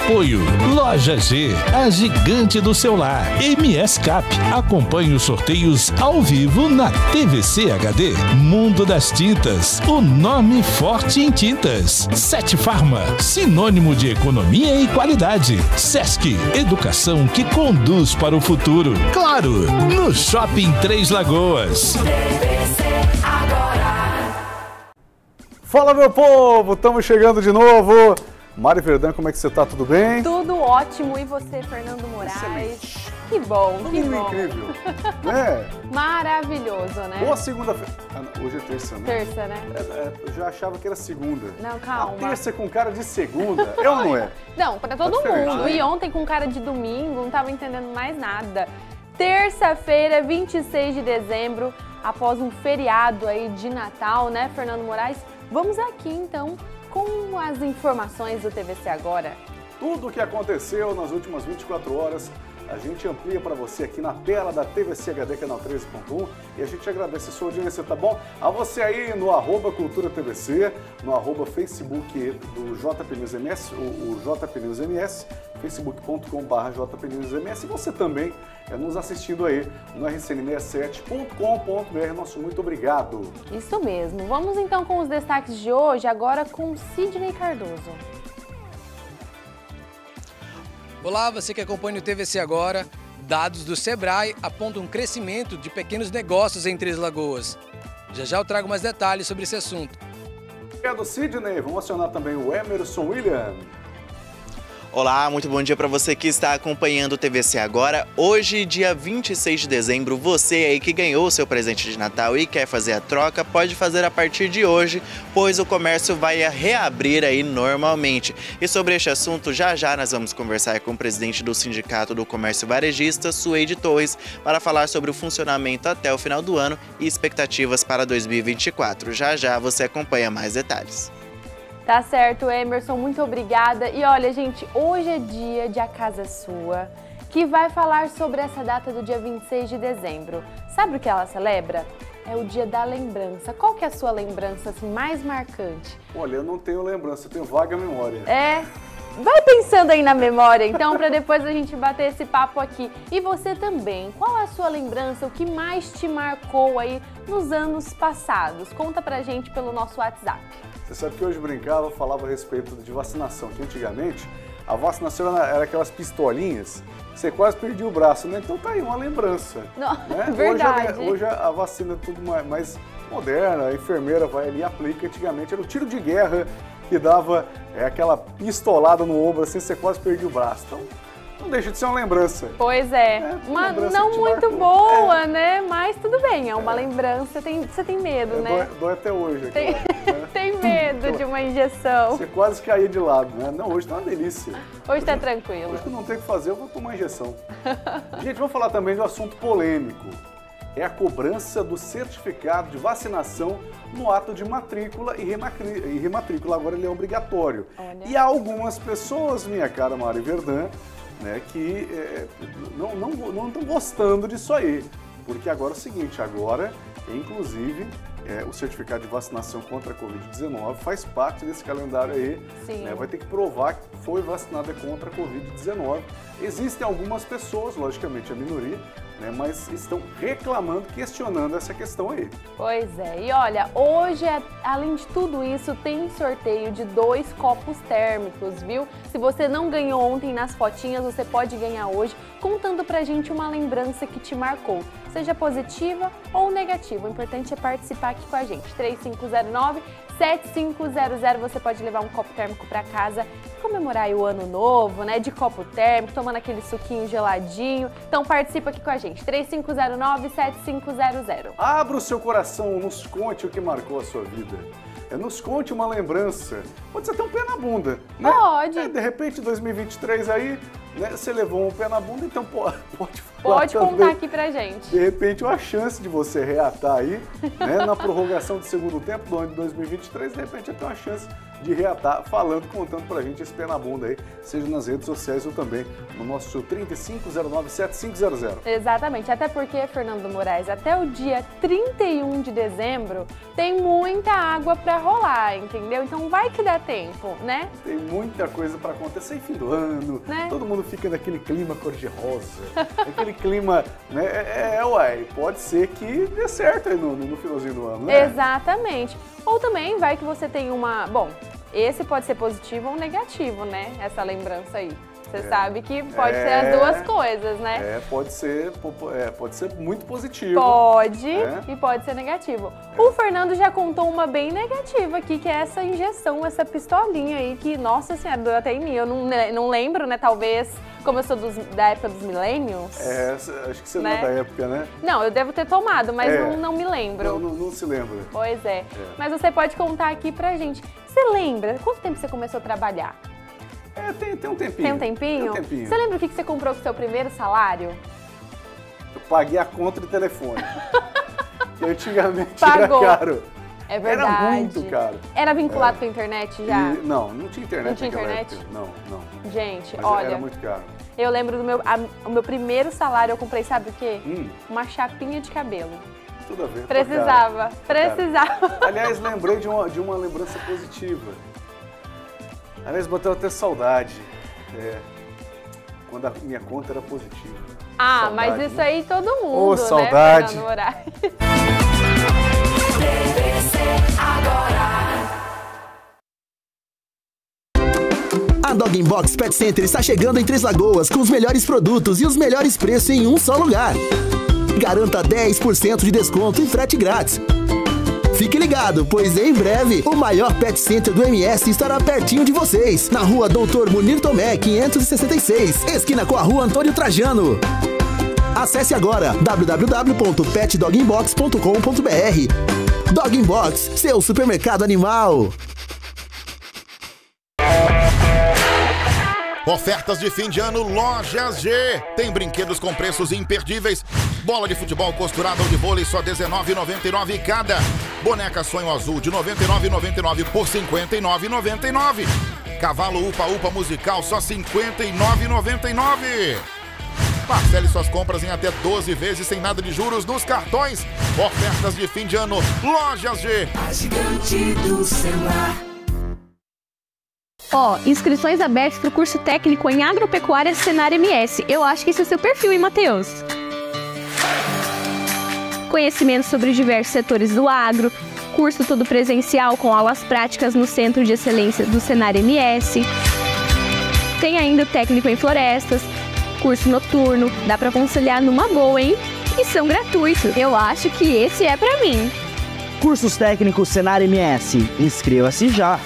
Apoio Loja G, a gigante do celular. MS Cap, acompanhe os sorteios ao vivo na TVC HD. Mundo das Tintas, o nome forte em tintas. Sete Farma, sinônimo de economia e qualidade. Sesc, educação que conduz para o futuro. Claro, no Shopping Três Lagoas. Fala, meu povo, estamos chegando de novo. Mari Verdun, como é que você tá? Tudo bem? Tudo ótimo. E você, Fernando Moraes? Excelente. Que bom, que bom. Incrível, né? Maravilhoso, né? Boa segunda-feira. Hoje é terça, né? Terça, né? Eu já achava que era segunda. Não, calma. A terça com cara de segunda, é ou não é? Não, pra todo mundo. E ontem com cara de domingo, não tava entendendo mais nada. Terça-feira, 26 de dezembro, após um feriado aí de Natal, né, Fernando Moraes? Vamos aqui, então, com as informações do TVC Agora. Tudo o que aconteceu nas últimas 24 horas, a gente amplia para você aqui na tela da TVC HD, canal 13.1, e a gente agradece a sua audiência, tá bom? A você aí no @CulturaTVC, no @Facebook do JPNewsMS, o JPNewsMS, facebook.com/JPNewsMS, e você também nos assistindo aí no rcn67.com.br. Nosso muito obrigado. Isso mesmo. Vamos então com os destaques de hoje, agora com Sidney Cardoso. Olá, você que acompanha o TVC Agora. Dados do Sebrae apontam um crescimento de pequenos negócios em Três Lagoas. Já eu trago mais detalhes sobre esse assunto. Obrigado, Sidney. Vamos acionar também o Emerson William. Olá, muito bom dia para você que está acompanhando o TVC Agora. Hoje, dia 26 de dezembro, você aí que ganhou o seu presente de Natal e quer fazer a troca, pode fazer a partir de hoje, pois o comércio vai reabrir aí normalmente. E sobre este assunto, já nós vamos conversar com o presidente do Sindicato do Comércio Varejista, Suede Torres, para falar sobre o funcionamento até o final do ano e expectativas para 2024. Já você acompanha mais detalhes. Tá certo, Emerson, muito obrigada. E olha, gente, hoje é dia de A Casa Sua, que vai falar sobre essa data do dia 26 de dezembro. Sabe o que ela celebra? É o dia da lembrança. Qual que é a sua lembrança assim, mais marcante? Olha, eu não tenho lembrança, eu tenho vaga memória. É? Vai pensando aí na memória, então, para depois a gente bater esse papo aqui. E você também, qual é a sua lembrança, o que mais te marcou aí nos anos passados? Conta pra gente pelo nosso WhatsApp. Você sabe que hoje eu falava a respeito de vacinação, que antigamente a vacinação era aquelas pistolinhas, você quase perdia o braço, né? Então tá aí uma lembrança. Não, né? Verdade. Hoje a vacina é tudo mais moderna, a enfermeira vai ali e aplica. Antigamente era o tiro de guerra que dava aquela pistolada no ombro, assim, você quase perdia o braço. Então, não deixa de ser uma lembrança. Pois é, uma não muito boa, né? Mas tudo bem, é uma lembrança. Você tem medo, né? Dói até hoje. Aqui, né? Tem medo de uma injeção. Você quase caía de lado, né? Não, hoje tá uma delícia. Hoje tá tranquilo. Hoje que não tem o que fazer, eu vou tomar injeção. Gente, vamos falar também de um assunto polêmico. É a cobrança do certificado de vacinação no ato de matrícula e rematrícula. Agora ele é obrigatório. Olha. E há algumas pessoas, minha cara Mari Verdun, né, que não estão gostando disso aí. Porque agora é o seguinte, inclusive, o certificado de vacinação contra a Covid-19 faz parte desse calendário aí. Né, vai ter que provar que foi vacinada contra a Covid-19. Existem algumas pessoas, logicamente a minoria, né, mas estão reclamando, questionando essa questão aí. Pois é, e olha, hoje, além de tudo isso, tem sorteio de 2 copos térmicos, viu? Se você não ganhou ontem nas fotinhas, você pode ganhar hoje, contando pra gente uma lembrança que te marcou, seja positiva ou negativa. O importante é participar aqui com a gente. 3509-7500, você pode levar um copo térmico para casa, comemorar aí o ano novo, né, de copo térmico, tomando aquele suquinho geladinho. Então participa aqui com a gente, 3509-7500. Abra o seu coração, nos conte o que marcou a sua vida. Nos conte uma lembrança. Pode ser até um pé na bunda, né? Pode. De repente, 2023 aí, né, você levou um pé na bunda, então pode contar aqui pra gente. De repente, uma chance de você reatar aí, né, na prorrogação do segundo tempo do ano de 2023, de repente, até uma chance de Reatá, contando pra gente esse pé na bunda aí, seja nas redes sociais ou também no nosso 3509-7500. Exatamente, até porque, Fernando Moraes, até o dia 31 de dezembro tem muita água pra rolar, entendeu? Então vai que dá tempo, né? Tem muita coisa pra acontecer em fim do ano, né? Todo mundo fica naquele clima cor-de-rosa, aquele clima, né? Uai, pode ser que dê certo aí no finalzinho do ano, né? Exatamente. Ou também vai que você tem uma... Bom, esse pode ser positivo ou negativo, né? Essa lembrança aí. Você sabe que pode ser as duas coisas, né? Pode ser muito positivo. Pode e pode ser negativo. O Fernando já contou uma bem negativa aqui, que é essa injeção, essa pistolinha aí, que, nossa senhora, doeu até em mim. Eu não lembro, né? Talvez, como eu sou da época dos millennials. Acho que você não é da época, né? Não, eu devo ter tomado, mas não me lembro. Não se lembra. Pois é. Mas você pode contar aqui pra gente. Você lembra? Quanto tempo você começou a trabalhar? Tem um tempinho. Tem um tempinho? Tem um tempinho. Você lembra o que você comprou com o seu primeiro salário? Eu paguei a conta de telefone. Que antigamente era caro. É verdade. Era muito caro. Era vinculado com a internet já? Não tinha internet. Não tinha internet? Época. Não. Gente, mas olha... era muito caro. Eu lembro do meu primeiro salário, eu comprei, sabe o quê? Uma chapinha de cabelo. Tudo a ver. Precisava. Aliás, lembrei de uma lembrança positiva. Aliás, bateu até saudade, quando a minha conta era positiva. Saudade, mas isso aí todo mundo, né, saudade. Fernando Moraes? A Dog Box Pet Center está chegando em Três Lagoas com os melhores produtos e os melhores preços em um só lugar. Garanta 10% de desconto e frete grátis. Fique ligado, pois em breve o maior Pet Center do MS estará pertinho de vocês, na rua Doutor Munir Tomé, 566, esquina com a rua Antônio Trajano. Acesse agora www.petdoginbox.com.br. Dog Box, seu supermercado animal. Ofertas de fim de ano Lojas G. Tem brinquedos com preços imperdíveis. Bola de futebol costurada ou de vôlei só R$19,99 cada. Boneca Sonho Azul de R$99,99 por R$59,99. Cavalo Upa Upa musical só R$59,99. Parcele suas compras em até 12 vezes sem nada de juros nos cartões. Ofertas de fim de ano Lojas G. A gigante do celular. Inscrições abertas para o curso técnico em agropecuária Senar MS. Eu acho que esse é o seu perfil, hein, Matheus? Conhecimento sobre diversos setores do agro, curso todo presencial com aulas práticas no Centro de Excelência do Senar MS. Tem ainda o técnico em florestas, curso noturno, dá para conciliar numa boa, hein? E são gratuitos. Eu acho que esse é para mim. Cursos técnicos Senar MS. Inscreva-se já.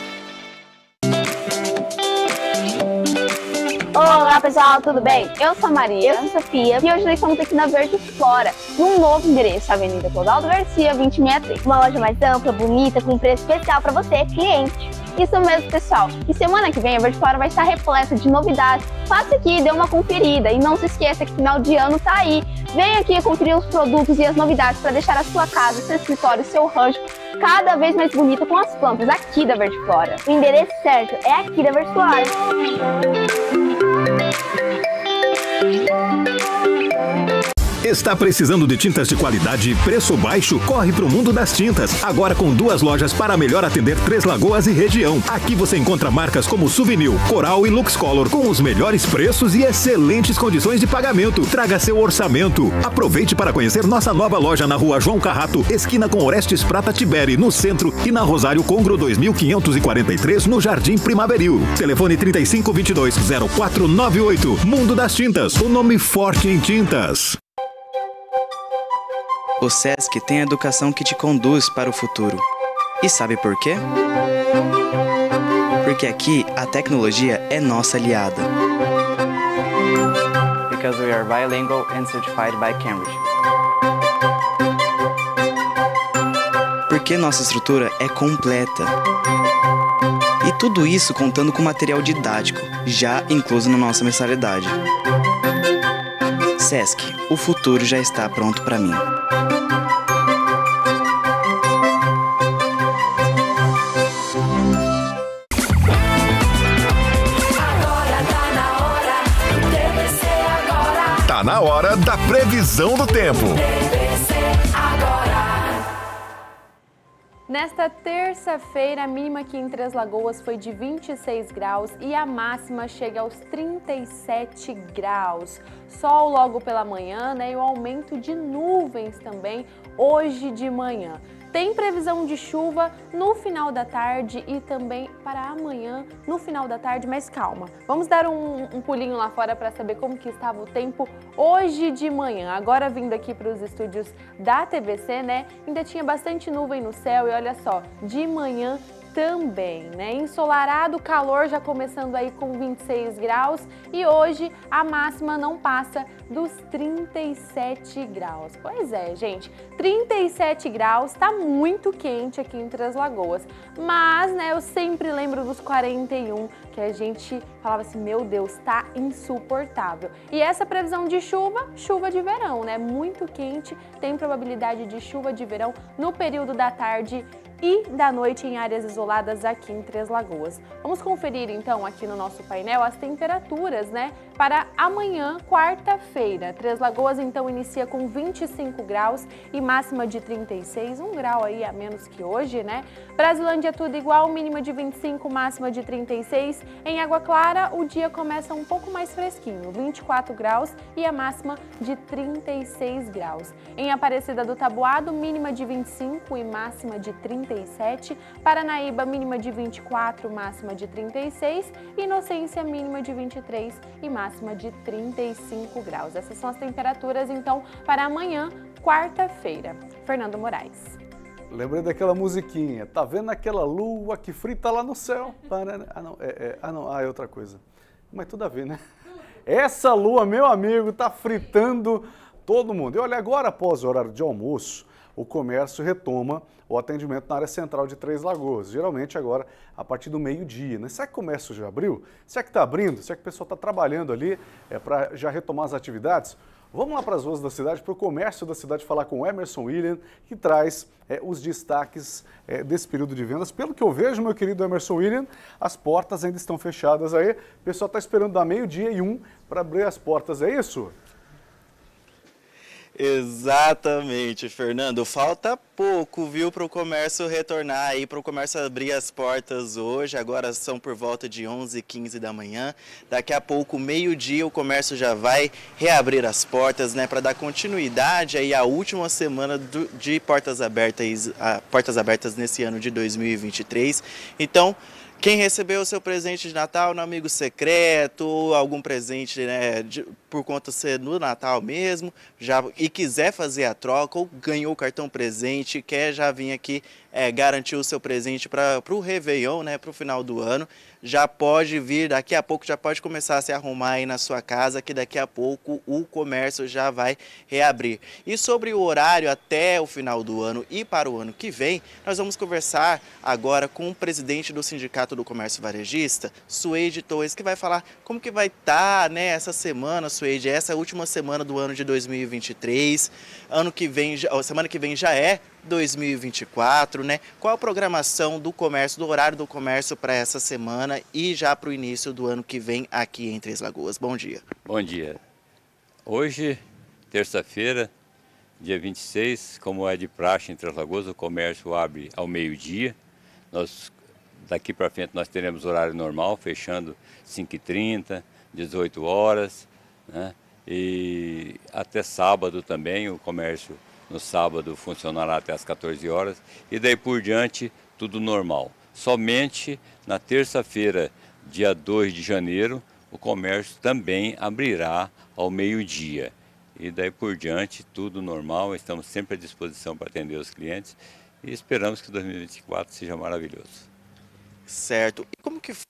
Olá pessoal, tudo bem? Eu sou a Maria, eu sou a Sofia e hoje nós estamos aqui na Verde Flora, num novo endereço, Avenida Clodoaldo Garcia, 2063. Uma loja mais ampla, bonita, com preço especial para você, cliente. Isso mesmo, pessoal. E semana que vem a Verde Flora vai estar repleta de novidades. Passa aqui, dê uma conferida e não se esqueça que final de ano tá aí. Vem aqui conferir os produtos e as novidades para deixar a sua casa, seu escritório, seu rancho cada vez mais bonita com as plantas aqui da Verde Flora. O endereço certo é aqui da Verde Flora. Está precisando de tintas de qualidade e preço baixo? Corre para o mundo das tintas. Agora com 2 lojas para melhor atender Três Lagoas e região. Aqui você encontra marcas como Souvenir, Coral e Luxcolor com os melhores preços e excelentes condições de pagamento. Traga seu orçamento. Aproveite para conhecer nossa nova loja na rua João Carrato, esquina com Orestes Prata Tiberi, no centro, e na Rosário Congro 2543, no Jardim Primaveril. Telefone 3522-0498. Mundo das Tintas, o nome forte em tintas. O SESC tem a educação que te conduz para o futuro. E sabe por quê? Porque aqui a tecnologia é nossa aliada. Because we are bilingual and certified by Cambridge. Porque nossa estrutura é completa. E tudo isso contando com material didático, já incluso na nossa mensalidade. SESC, o futuro já está pronto para mim. hora da previsão do tempo. Nesta terça-feira, a mínima aqui em Três Lagoas foi de 26 graus e a máxima chega aos 37 graus. Sol logo pela manhã, né? E o aumento de nuvens também hoje de manhã. Tem previsão de chuva no final da tarde e também para amanhã no final da tarde, mas calma. Vamos dar um pulinho lá fora para saber como que estava o tempo hoje de manhã. Agora vindo aqui para os estúdios da TVC, né? Ainda tinha bastante nuvem no céu e olha só, de manhã também, né? Ensolarado, calor já começando aí com 26 graus e hoje a máxima não passa dos 37 graus. Pois é, gente, 37 graus, tá muito quente aqui em Três Lagoas, mas, né, eu sempre lembro dos 41, que a gente falava assim, meu Deus, tá insuportável. E essa previsão de chuva, chuva de verão, né? Muito quente, tem probabilidade de chuva de verão no período da tarde e da noite em áreas isoladas aqui em Três Lagoas. Vamos conferir então aqui no nosso painel as temperaturas, né, para amanhã, quarta-feira. Três Lagoas então inicia com 25 graus e máxima de 36, um grau aí a menos que hoje, né? Brasilândia tudo igual, mínima de 25, máxima de 36. Em Água Clara o dia começa um pouco mais fresquinho, 24 graus e a máxima de 36 graus. Em Aparecida do Taboado, mínima de 25 e máxima de 37. Paranaíba, mínima de 24, máxima de 36. Inocência, mínima de 23 e máxima de 35 graus. Essas são as temperaturas, então, para amanhã, quarta-feira. Fernando Moraes. Lembrei daquela musiquinha. Tá vendo aquela lua que frita lá no céu? É outra coisa. Mas tudo a ver, né? Essa lua, meu amigo, tá fritando todo mundo. E olha, agora após o horário de almoço, o comércio retoma o atendimento na área central de Três Lagoas, geralmente agora a partir do meio-dia, né? Será que o comércio já abriu? Será que está abrindo? Será que o pessoal está trabalhando ali para já retomar as atividades? Vamos lá para as ruas da cidade, para o comércio da cidade, falar com o Emerson William, que traz os destaques desse período de vendas. Pelo que eu vejo, meu querido Emerson William, as portas ainda estão fechadas aí, o pessoal está esperando dar meio-dia e 1 para abrir as portas, é isso? Exatamente, Fernando. Falta pouco, viu, para o comércio retornar aí, para o comércio abrir as portas hoje. Agora são por volta de 11h15 da manhã. Daqui a pouco, meio-dia, o comércio já vai reabrir as portas, né, para dar continuidade aí à última semana de portas abertas nesse ano de 2023. Então, quem recebeu o seu presente de Natal no amigo secreto, algum presente, né, por conta de ser no Natal mesmo, e quiser fazer a troca ou ganhou o cartão presente, quer já vir aqui garantir o seu presente para o Réveillon, né, para o final do ano, já pode vir, daqui a pouco já pode começar a se arrumar aí na sua casa, que daqui a pouco o comércio já vai reabrir. E sobre o horário até o final do ano e para o ano que vem, nós vamos conversar agora com o presidente do Sindicato do Comércio Varejista, Suede Torres, que vai falar como que vai estar, né, essa semana, Suede, essa última semana do ano de 2023, semana que vem já é 2024, né? Qual a programação do comércio, do horário do comércio para essa semana e já para o início do ano que vem aqui em Três Lagoas? Bom dia. Bom dia. Hoje, terça-feira, dia 26, como é de praxe em Três Lagoas, o comércio abre ao meio-dia. Daqui para frente nós teremos horário normal, fechando 5h30, 18 horas, né? E até sábado também o comércio no sábado funcionará até as 14 horas e daí por diante tudo normal. Somente na terça-feira, dia 2 de janeiro, o comércio também abrirá ao meio-dia. E daí por diante tudo normal, estamos sempre à disposição para atender os clientes e esperamos que 2024 seja maravilhoso. Certo. E como que foi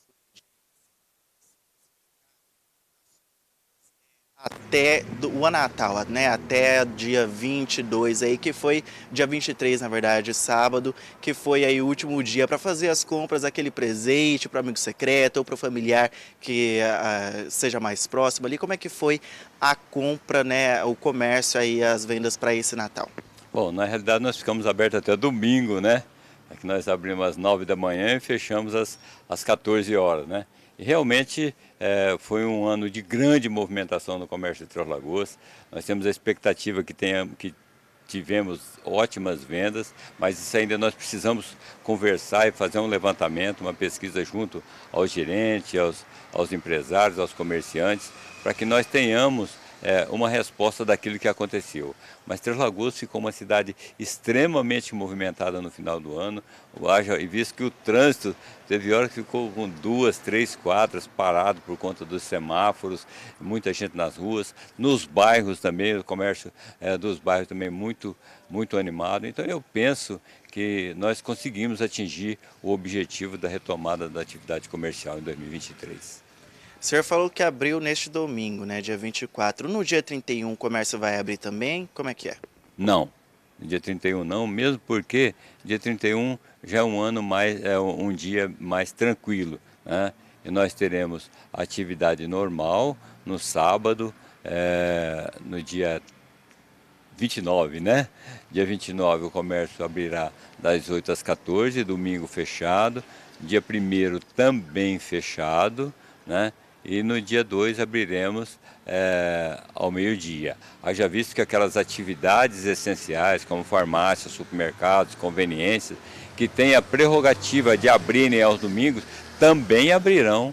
até o Natal, né? Até dia 22 aí, que foi dia 23, na verdade, sábado, que foi aí o último dia para fazer as compras, aquele presente para o amigo secreto ou para o familiar que seja mais próximo ali. Como é que foi a compra, né? O comércio aí, as vendas para esse Natal? Bom, na realidade nós ficamos abertos até domingo, né? Aqui nós abrimos às 9 da manhã e fechamos às 14 horas, né? E realmente foi um ano de grande movimentação no comércio de Três Lagoas. Nós temos a expectativa que tivemos ótimas vendas, mas isso ainda nós precisamos conversar e fazer um levantamento, uma pesquisa junto aos gerentes, aos empresários, aos comerciantes, para que nós tenhamos uma resposta daquilo que aconteceu. Mas Três Lagoas ficou uma cidade extremamente movimentada no final do ano, e visto que o trânsito teve hora que ficou com 2, 3 quadras parado por conta dos semáforos, muita gente nas ruas, nos bairros também, o comércio dos bairros também muito animado. Então eu penso que nós conseguimos atingir o objetivo da retomada da atividade comercial em 2023. O senhor falou que abriu neste domingo, né, dia 24. No dia 31 o comércio vai abrir também? Como é que é? Não, no dia 31 não, mesmo porque dia 31 já é um dia mais tranquilo, né? E nós teremos atividade normal no sábado, no dia 29, né? Dia 29 o comércio abrirá das 8 às 14, domingo fechado. Dia 1º também fechado, né? E no dia 2 abriremos ao meio-dia. Haja visto que aquelas atividades essenciais, como farmácias, supermercados, conveniências, que têm a prerrogativa de abrirem aos domingos, também abrirão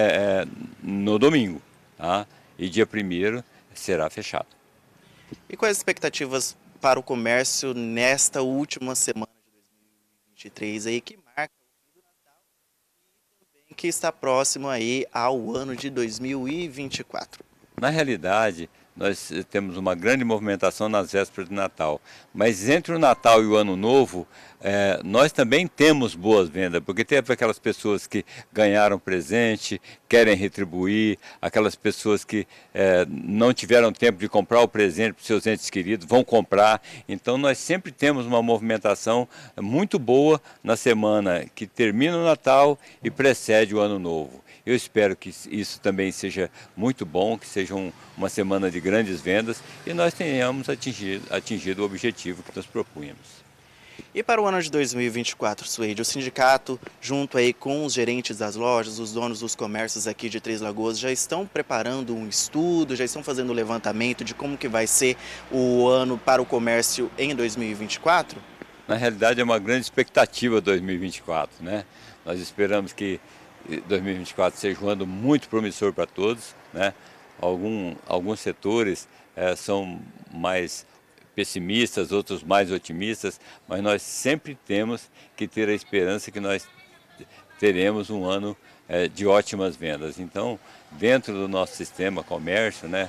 no domingo, tá? E dia 1º será fechado. E quais as expectativas para o comércio nesta última semana de 2023 aí, que marca o fim do Natal e também que está próximo aí ao ano de 2024? Na realidade, nós temos uma grande movimentação nas vésperas de Natal, mas entre o Natal e o Ano Novo, nós também temos boas vendas, porque tem aquelas pessoas que ganharam presente, querem retribuir, aquelas pessoas que não tiveram tempo de comprar o presente para os seus entes queridos, vão comprar. Então nós sempre temos uma movimentação muito boa na semana que termina o Natal e precede o Ano Novo. Eu espero que isso também seja muito bom, que seja uma semana de grandes vendas e nós tenhamos atingido o objetivo que nós propunhamos. E para o ano de 2024, Suede, o sindicato, junto aí com os gerentes das lojas, os donos dos comércios aqui de Três Lagoas, já estão preparando um estudo, já estão fazendo um levantamento de como que vai ser o ano para o comércio em 2024? Na realidade é uma grande expectativa 2024, né? Nós esperamos que 2024 seja um ano muito promissor para todos, né? Alguns setores são mais pessimistas, outros mais otimistas, mas nós sempre temos que ter a esperança que nós teremos um ano de ótimas vendas. Então, dentro do nosso sistema comércio, né,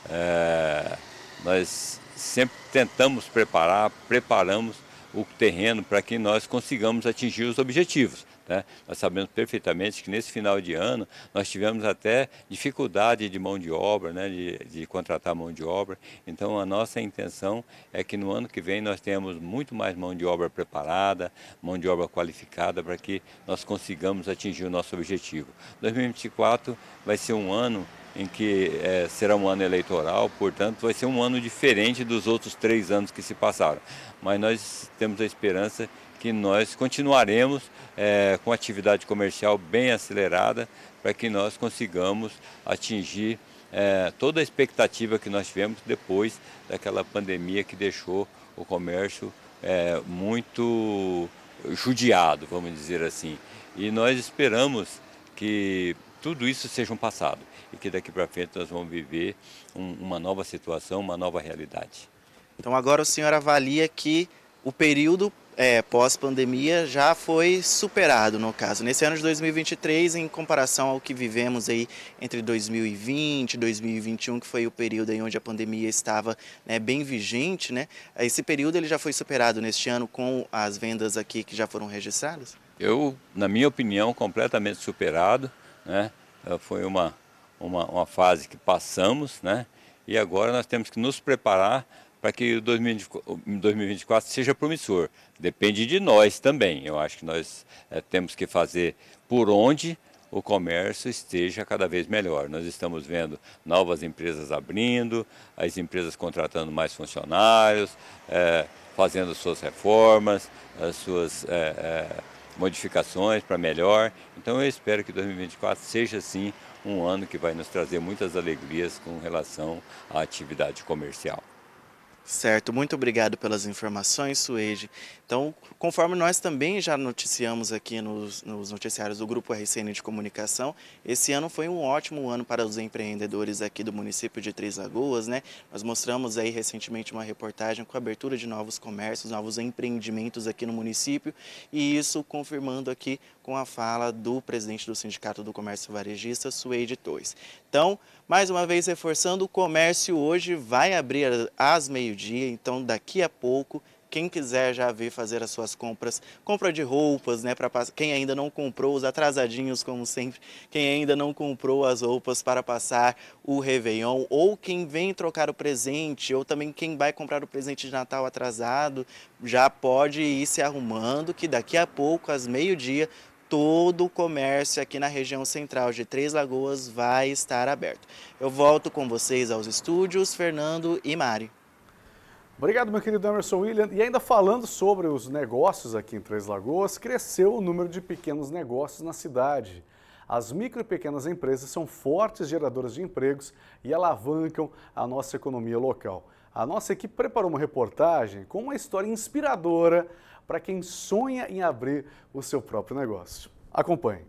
nós sempre tentamos preparamos o terreno para que nós consigamos atingir os objetivos. Nós sabemos perfeitamente que nesse final de ano nós tivemos até dificuldade de mão de obra, né, de contratar mão de obra. Então a nossa intenção é que no ano que vem nós tenhamos muito mais mão de obra preparada, mão de obra qualificada para que nós consigamos atingir o nosso objetivo. 2024 vai ser um ano em que será um ano eleitoral, portanto vai ser um ano diferente dos outros 3 anos que se passaram. Mas nós temos a esperança que nós continuaremos com a atividade comercial bem acelerada para que nós consigamos atingir toda a expectativa que nós tivemos depois daquela pandemia que deixou o comércio muito judiado, vamos dizer assim. E nós esperamos que tudo isso seja um passado e que daqui para frente nós vamos viver uma nova situação, uma nova realidade. Então agora o senhor avalia que o período pós-pandemia já foi superado, no caso. Nesse ano de 2023, em comparação ao que vivemos aí entre 2020 e 2021, que foi o período aí onde a pandemia estava bem vigente, né? Esse período ele já foi superado neste ano com as vendas aqui que já foram registradas? Na minha opinião, completamente superado, né? Foi uma fase que passamos, né? E agora nós temos que nos preparar para que o 2024 seja promissor. Depende de nós também. Eu acho que nós temos que fazer por onde o comércio esteja cada vez melhor. Nós estamos vendo novas empresas abrindo, as empresas contratando mais funcionários, fazendo suas reformas, as suas modificações para melhor. Então eu espero que 2024 seja sim um ano que vai nos trazer muitas alegrias com relação à atividade comercial. Certo, muito obrigado pelas informações, Suede. Então, conforme nós também já noticiamos aqui nos noticiários do Grupo RCN de Comunicação, esse ano foi um ótimo ano para os empreendedores aqui do município de Três Lagoas, né? Nós mostramos aí recentemente uma reportagem com a abertura de novos comércios, novos empreendimentos aqui no município, e isso confirmando aqui com a fala do presidente do Sindicato do Comércio Varejista, Suede Torres. Então, mais uma vez reforçando, o comércio hoje vai abrir às meio-dia, então daqui a pouco, quem quiser já vir fazer as suas compras, compra de roupas, né, para quem ainda não comprou, os atrasadinhos como sempre, quem ainda não comprou as roupas para passar o Réveillon, ou quem vem trocar o presente, ou também quem vai comprar o presente de Natal atrasado, já pode ir se arrumando, que daqui a pouco, às meio-dia, todo o comércio aqui na região central de Três Lagoas vai estar aberto. Eu volto com vocês aos estúdios, Fernando e Mari. Obrigado, meu querido Emerson William. E ainda falando sobre os negócios aqui em Três Lagoas, cresceu o número de pequenos negócios na cidade. As micro e pequenas empresas são fortes geradoras de empregos e alavancam a nossa economia local. A nossa equipe preparou uma reportagem com uma história inspiradora para quem sonha em abrir o seu próprio negócio. Acompanhe.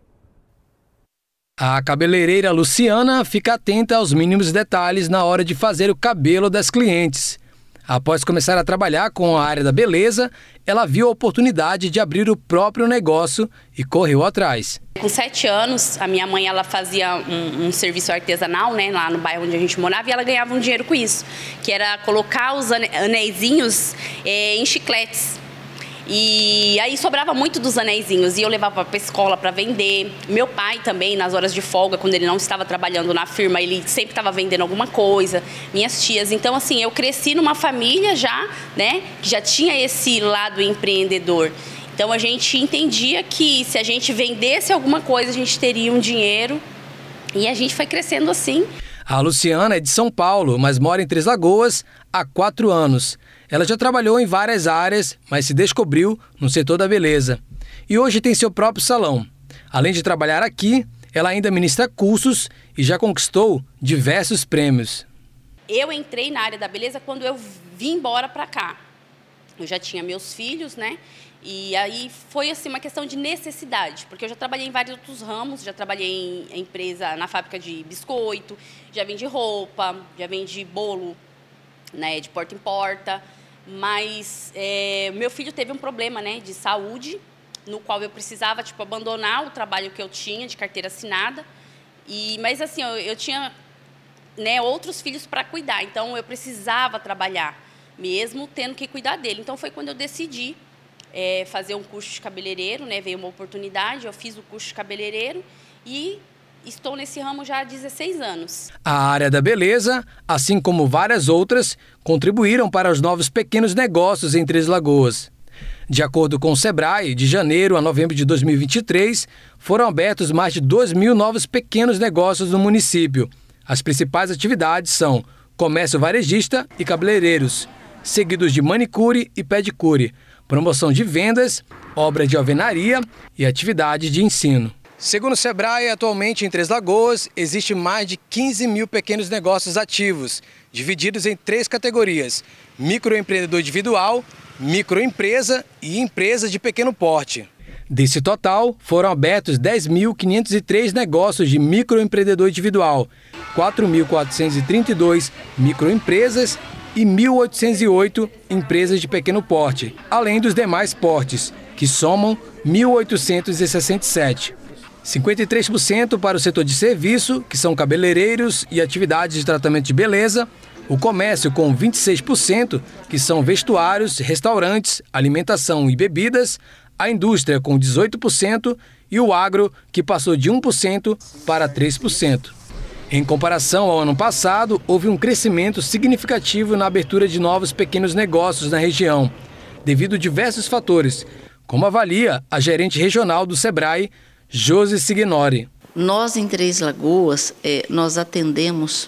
A cabeleireira Luciana fica atenta aos mínimos detalhes na hora de fazer o cabelo das clientes. Após começar a trabalhar com a área da beleza, ela viu a oportunidade de abrir o próprio negócio e correu atrás. Com 7 anos, a minha mãe ela fazia um serviço artesanal, né, lá no bairro onde a gente morava, e ela ganhava um dinheiro com isso, que era colocar os anéisinhos em chicletes. E aí sobrava muito dos anéisinhos e eu levava para a escola para vender. Meu pai também, nas horas de folga, quando ele não estava trabalhando na firma, ele sempre estava vendendo alguma coisa. Minhas tias. Então, assim, eu cresci numa família já, né, que já tinha esse lado empreendedor. Então, a gente entendia que se a gente vendesse alguma coisa, a gente teria um dinheiro. E a gente foi crescendo assim. A Luciana é de São Paulo, mas mora em Três Lagoas há 4 anos. Ela já trabalhou em várias áreas, mas se descobriu no setor da beleza. E hoje tem seu próprio salão. Além de trabalhar aqui, ela ainda ministra cursos e já conquistou diversos prêmios. Eu entrei na área da beleza quando eu vim embora para cá. Eu já tinha meus filhos, né? E aí foi assim uma questão de necessidade, porque eu já trabalhei em vários outros ramos, já trabalhei em empresa, na fábrica de biscoito, já vendi roupa, já vendi bolo, né, de porta em porta. Mas meu filho teve um problema, né, de saúde, no qual eu precisava abandonar o trabalho que eu tinha de carteira assinada. Mas assim, eu tinha, né, outros filhos para cuidar, então eu precisava trabalhar, mesmo tendo que cuidar dele. Então foi quando eu decidi fazer um curso de cabeleireiro, né, veio uma oportunidade, eu fiz o curso de cabeleireiro e estou nesse ramo já há 16 anos. A área da beleza, assim como várias outras, contribuíram para os novos pequenos negócios em Três Lagoas. De acordo com o Sebrae, de janeiro a novembro de 2023, foram abertos mais de 2.000 novos pequenos negócios no município. As principais atividades são comércio varejista e cabeleireiros, seguidos de manicure e pedicure, promoção de vendas, obra de alvenaria e atividades de ensino. Segundo o Sebrae, atualmente em Três Lagoas, existe mais de 15.000 pequenos negócios ativos, divididos em 3 categorias: microempreendedor individual, microempresa e empresa de pequeno porte. Desse total, foram abertos 10.503 negócios de microempreendedor individual, 4.432 microempresas e 1.808 empresas de pequeno porte, além dos demais portes, que somam 1.867. 53% para o setor de serviço, que são cabeleireiros e atividades de tratamento de beleza, o comércio com 26%, que são vestuários, restaurantes, alimentação e bebidas, a indústria com 18% e o agro, que passou de 1% para 3%. Em comparação ao ano passado, houve um crescimento significativo na abertura de novos pequenos negócios na região, devido a diversos fatores, como avalia a gerente regional do Sebrae, Josi Signori. Nós, em Três Lagoas, nós atendemos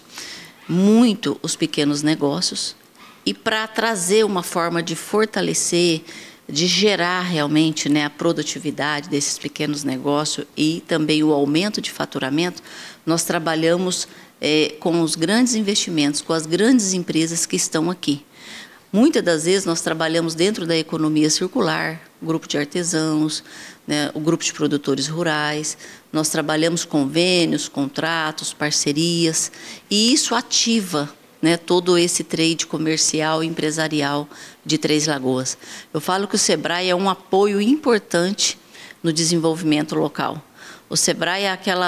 muito os pequenos negócios e para trazer uma forma de fortalecer, de gerar realmente, né, a produtividade desses pequenos negócios e também o aumento de faturamento, nós trabalhamos com os grandes investimentos, com as grandes empresas que estão aqui. Muitas das vezes nós trabalhamos dentro da economia circular, o grupo de artesãos, né, o grupo de produtores rurais, nós trabalhamos convênios, contratos, parcerias, e isso ativa, né, todo esse trade comercial e empresarial de Três Lagoas. Eu falo que o SEBRAE é um apoio importante no desenvolvimento local. O SEBRAE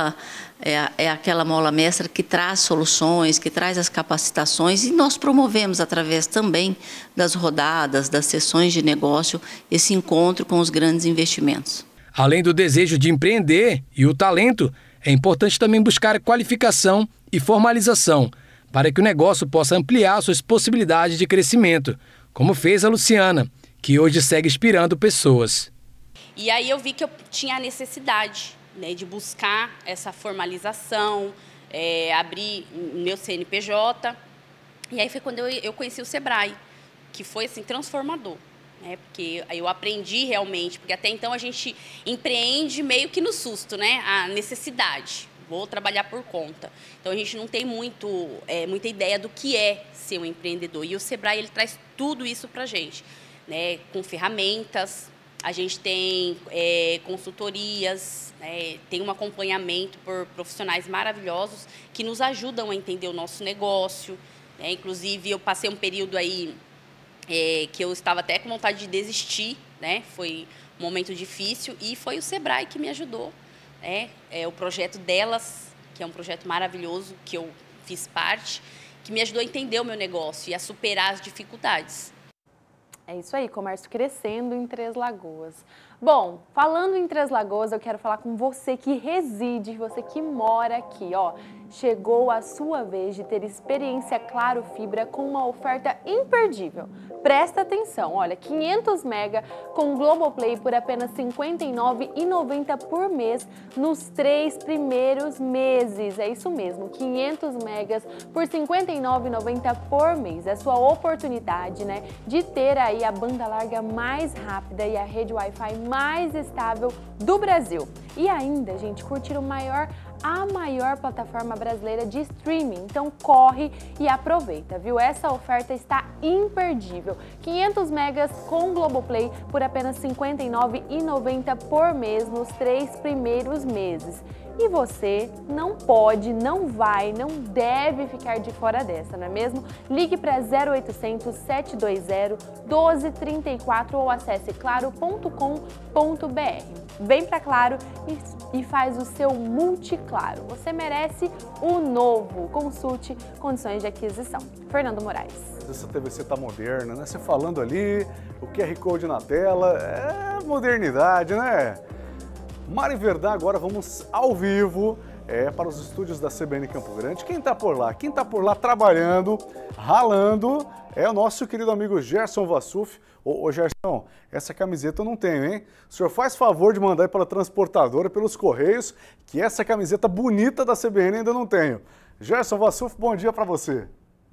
é aquela mola mestra que traz soluções, que traz as capacitações, e nós promovemos, através também das rodadas, das sessões de negócio, esse encontro com os grandes investimentos. Além do desejo de empreender e o talento, é importante também buscar qualificação e formalização para que o negócio possa ampliar suas possibilidades de crescimento, como fez a Luciana, que hoje segue inspirando pessoas. E aí eu vi que eu tinha a necessidade, né, de buscar essa formalização, abrir meu CNPJ. E aí foi quando eu conheci o SEBRAE, que foi assim, transformador. Né, porque eu aprendi realmente, porque até então a gente empreende meio que no susto, né, a necessidade. Vou trabalhar por conta. Então, a gente não tem muita ideia do que é ser um empreendedor. E o SEBRAE, ele traz tudo isso para a gente, né? Com ferramentas, a gente tem consultorias, né? Tem um acompanhamento por profissionais maravilhosos que nos ajudam a entender o nosso negócio. Né? Inclusive, eu passei um período aí que eu estava até com vontade de desistir, né? Foi um momento difícil e foi o SEBRAE que me ajudou. O projeto delas, que é um projeto maravilhoso, que eu fiz parte, que me ajudou a entender o meu negócio e a superar as dificuldades. É isso aí, comércio crescendo em Três Lagoas. Bom, falando em Três Lagoas, eu quero falar com você que reside, você que mora aqui, ó. Chegou a sua vez de ter experiência Claro Fibra com uma oferta imperdível. Presta atenção, olha, 500 mega com Globoplay por apenas R$ 59,90 por mês nos 3 primeiros meses. É isso mesmo, 500 megas por R$ 59,90 por mês. É a sua oportunidade, né, de ter aí a banda larga mais rápida e a rede Wi-Fi mais estável do Brasil. E ainda, gente, curtir a maior plataforma brasileira de streaming. Então corre e aproveita, viu? Essa oferta está imperdível. 500 megas com Globoplay por apenas R$ 59,90 por mês nos 3 primeiros meses. E você não pode, não vai, não deve ficar de fora dessa, não é mesmo? Ligue para 0800 720 1234 ou acesse claro.com.br. Vem para Claro e faz o seu Multiclaro. Você merece o novo. Consulte condições de aquisição. Fernando Moraes. Essa TVC tá moderna, né? Você falando ali, o QR Code na tela, é modernidade, né? Mari Verdão, agora vamos ao vivo para os estúdios da CBN Campo Grande. Quem está por lá? Quem está por lá trabalhando, ralando, é o nosso querido amigo Gerson Vassuf. Ô Gerson, essa camiseta eu não tenho, hein? O senhor faz favor de mandar aí pela transportadora, pelos Correios, que essa camiseta bonita da CBN ainda não tenho. Gerson Vassuf, bom dia para você.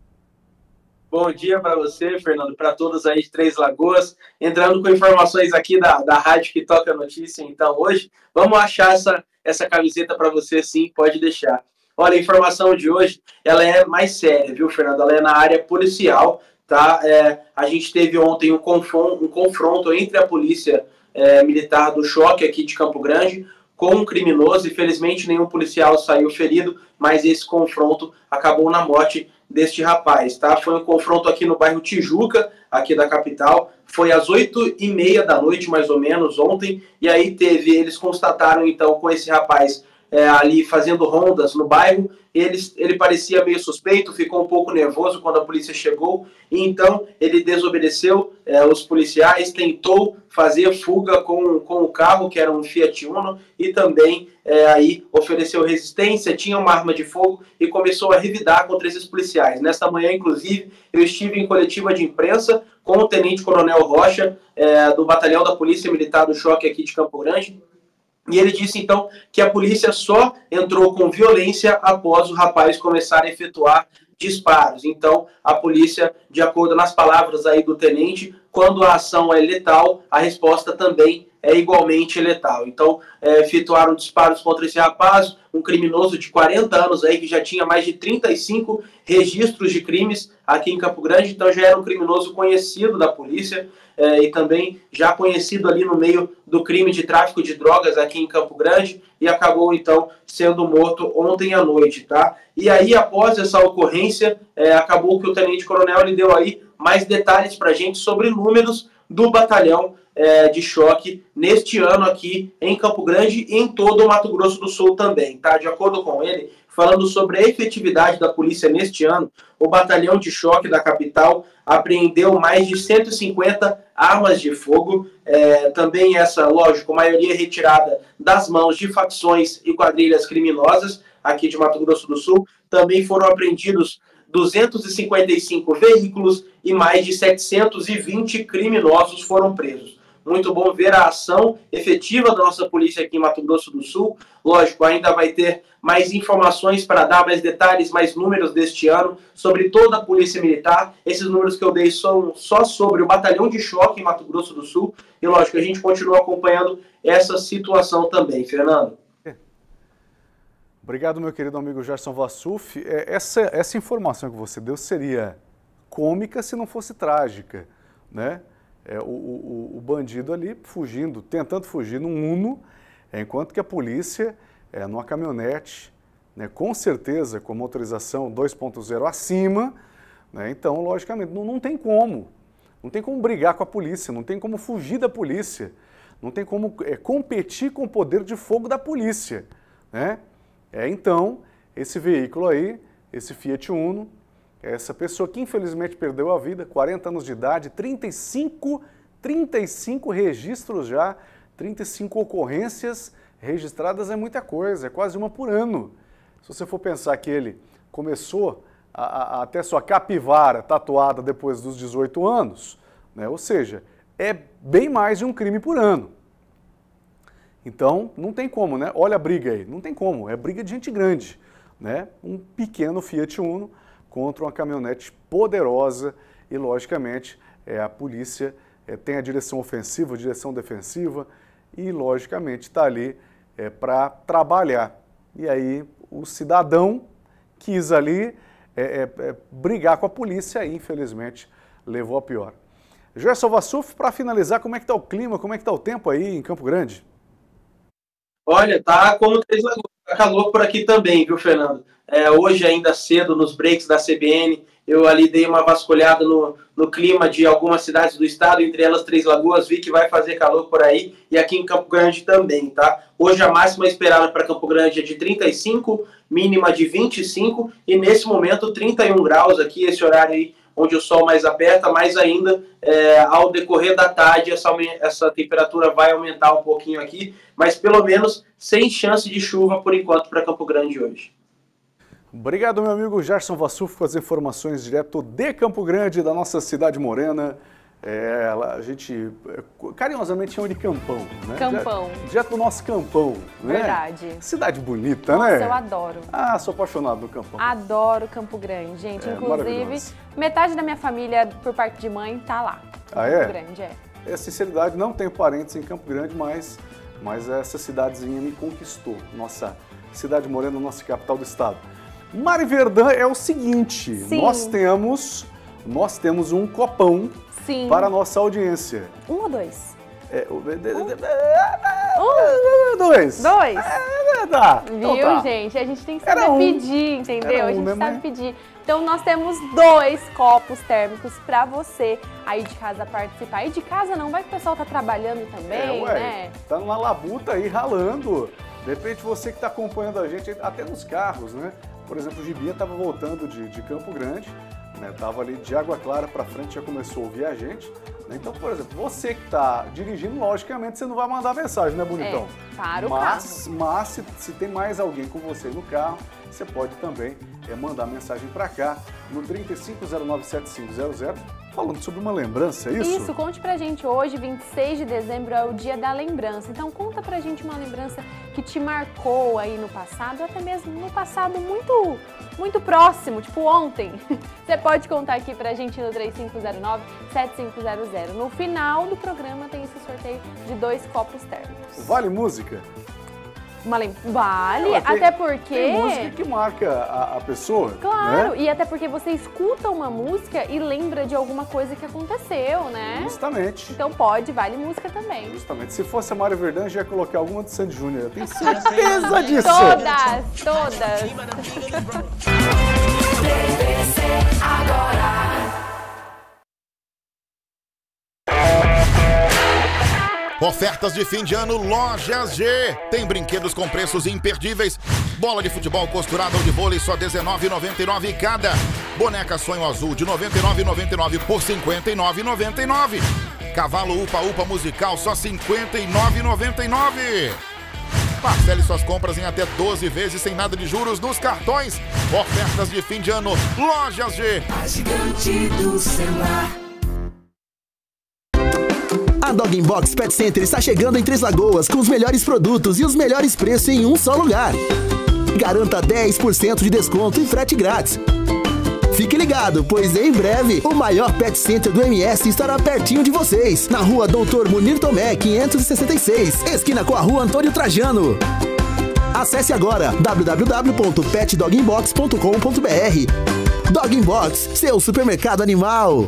Bom dia para você, Fernando, para todos aí de Três Lagoas. Entrando com informações aqui da rádio que toca a notícia, então, hoje. Vamos achar essa camiseta para você, sim, pode deixar. Olha, a informação de hoje, ela é mais séria, viu, Fernando? Ela é na área policial, tá? A gente teve ontem um confronto entre a polícia militar do Choque aqui de Campo Grande com um criminoso. Infelizmente, nenhum policial saiu ferido, mas esse confronto acabou na morte deste rapaz, tá? Foi um confronto aqui no bairro Tijuca, aqui da capital. Foi às 8h30 da noite, mais ou menos, ontem. E aí eles constataram, então, com esse rapaz ali fazendo rondas no bairro. Ele parecia meio suspeito, ficou um pouco nervoso quando a polícia chegou. E então ele desobedeceu os policiais, tentou fazer fuga com o carro, que era um Fiat Uno, e também aí ofereceu resistência, tinha uma arma de fogo e começou a revidar contra esses policiais. Nesta manhã, inclusive, eu estive em coletiva de imprensa com o Tenente-Coronel Rocha, do Batalhão da Polícia Militar do Choque aqui de Campo Grande. E ele disse, então, que a polícia só entrou com violência após o rapaz começar a efetuar disparos. Então, a polícia, de acordo nas palavras aí do tenente, quando a ação é letal, a resposta também é igualmente letal. Então, efetuaram disparos contra esse rapaz, um criminoso de 40 anos aí, que já tinha mais de 35 registros de crimes aqui em Campo Grande, então já era um criminoso conhecido da polícia, e também já conhecido ali no meio do crime de tráfico de drogas aqui em Campo Grande, e acabou então sendo morto ontem à noite, tá? E aí, após essa ocorrência, acabou que o tenente-coronel ele deu aí mais detalhes para a gente sobre números do batalhão de choque neste ano aqui em Campo Grande e em todo o Mato Grosso do Sul também, tá? De acordo com ele, falando sobre a efetividade da polícia neste ano, o batalhão de choque da capital apreendeu mais de 150 armas de fogo, também essa, lógico, maioria retirada das mãos de facções e quadrilhas criminosas aqui de Mato Grosso do Sul. Também foram apreendidos 255 veículos e mais de 720 criminosos foram presos. Muito bom ver a ação efetiva da nossa polícia aqui em Mato Grosso do Sul. Lógico, ainda vai ter mais informações para dar mais detalhes, mais números deste ano, sobre toda a Polícia Militar. Esses números que eu dei são só sobre o Batalhão de Choque em Mato Grosso do Sul. E lógico, a gente continua acompanhando essa situação também. Fernando. Obrigado, meu querido amigo Gerson Vassuf. Essa informação que você deu seria cômica se não fosse trágica, né? O bandido ali fugindo, tentando fugir num Uno, enquanto que a polícia, numa caminhonete, né, com certeza com motorização 2.0 acima, né, então, logicamente, não tem como. Não tem como brigar com a polícia, não tem como fugir da polícia, não tem como competir com o poder de fogo da polícia, né? Então, esse veículo aí, esse Fiat Uno, essa pessoa que infelizmente perdeu a vida, 40 anos de idade, 35 registros já, 35 ocorrências registradas é muita coisa, é quase uma por ano. Se você for pensar que ele começou a ter sua capivara tatuada depois dos 18 anos, né? Ou seja, é bem mais de um crime por ano. Então, não tem como, né? Olha a briga aí, não tem como, é briga de gente grande, né? Um pequeno Fiat Uno contra uma caminhonete poderosa e, logicamente, a polícia tem a direção ofensiva, a direção defensiva e, logicamente, está ali para trabalhar. E aí o cidadão quis ali brigar com a polícia e, infelizmente, levou a pior. Gerson Vassuf, para finalizar, como é que está o clima, como é que está o tempo aí em Campo Grande? Olha, tá como Três Lagoas, tá calor por aqui também, viu, Fernando? Hoje ainda cedo, nos breaks da CBN, eu ali dei uma vasculhada no clima de algumas cidades do estado, entre elas Três Lagoas, vi que vai fazer calor por aí, e aqui em Campo Grande também, tá? Hoje a máxima esperada para Campo Grande é de 35, mínima de 25, e nesse momento 31 graus aqui, esse horário aí, onde o sol mais aperta, mais ainda, ao decorrer da tarde, essa temperatura vai aumentar um pouquinho aqui, mas pelo menos sem chance de chuva por enquanto para Campo Grande hoje. Obrigado, meu amigo Gerson Vassuf, com as informações direto de Campo Grande, da nossa cidade morena. A gente carinhosamente chama de Campão, né? Campão. Direto do nosso Campão, né? Verdade. Cidade bonita, Nossa, né? eu adoro. Ah, sou apaixonado no Campão. Adoro Campo Grande, gente. Inclusive, metade da minha família, por parte de mãe, tá lá. Campo Grande, Sinceridade, não tenho parentes em Campo Grande, mas essa cidadezinha me conquistou. Nossa cidade morena, nossa capital do estado. Mari Verdun, é o seguinte, nós temos um copão para a nossa audiência. 1 ou 2? Dois. Tá. Viu, então, gente? A gente tem que saber pedir, entendeu? A gente sabe pedir. Então, nós temos 2 copos térmicos para você aí de casa participar. Aí de casa não, vai que o pessoal tá trabalhando também, né? Tá na labuta aí, ralando. De repente, você que está acompanhando a gente, até nos carros, né? Por exemplo, o Gibinha estava voltando de Campo Grande, né? Tava ali de Água Clara para frente, já começou a ouvir a gente. Né? Então, por exemplo, você que está dirigindo, logicamente você não vai mandar mensagem, né, bonitão? Para o carro. Mas se tem mais alguém com você no carro, você pode também mandar mensagem para cá no 35097500 falando sobre uma lembrança, é isso? Isso, conte pra gente. Hoje, 26 de dezembro, é o dia da lembrança. Então conta pra gente uma lembrança que te marcou aí no passado, ou até mesmo no passado muito próximo, tipo ontem. Você pode contar aqui pra gente no 3509-7500. No final do programa tem esse sorteio de 2 copos térmicos. Vale música? Vale, até porque... Tem música que marca a pessoa, claro, né? E até porque você escuta uma música e lembra de alguma coisa que aconteceu, né? Justamente. Então vale música também. Justamente. Se fosse a Mário Verdão, já ia colocar alguma do Sandy Júnior. Eu tenho certeza disso. Todas. TVC agora. Ofertas de fim de ano Lojas G. Tem brinquedos com preços imperdíveis. Bola de futebol costurada ou de vôlei só R$19,99 cada. Boneca Sonho Azul de R$99,99 por R$59,99. Cavalo Upa Upa musical só R$59,99. Parcele suas compras em até 12 vezes sem nada de juros nos cartões. Ofertas de fim de ano Lojas G. A gigante do celular. A Dog Box Pet Center está chegando em Três Lagoas com os melhores produtos e os melhores preços em um só lugar. Garanta 10% de desconto e frete grátis. Fique ligado, pois em breve o maior Pet Center do MS estará pertinho de vocês, na rua Doutor Munir Tomé, 566, esquina com a rua Antônio Trajano. Acesse agora www.petdogginbox.com.br. Dog Box, seu supermercado animal.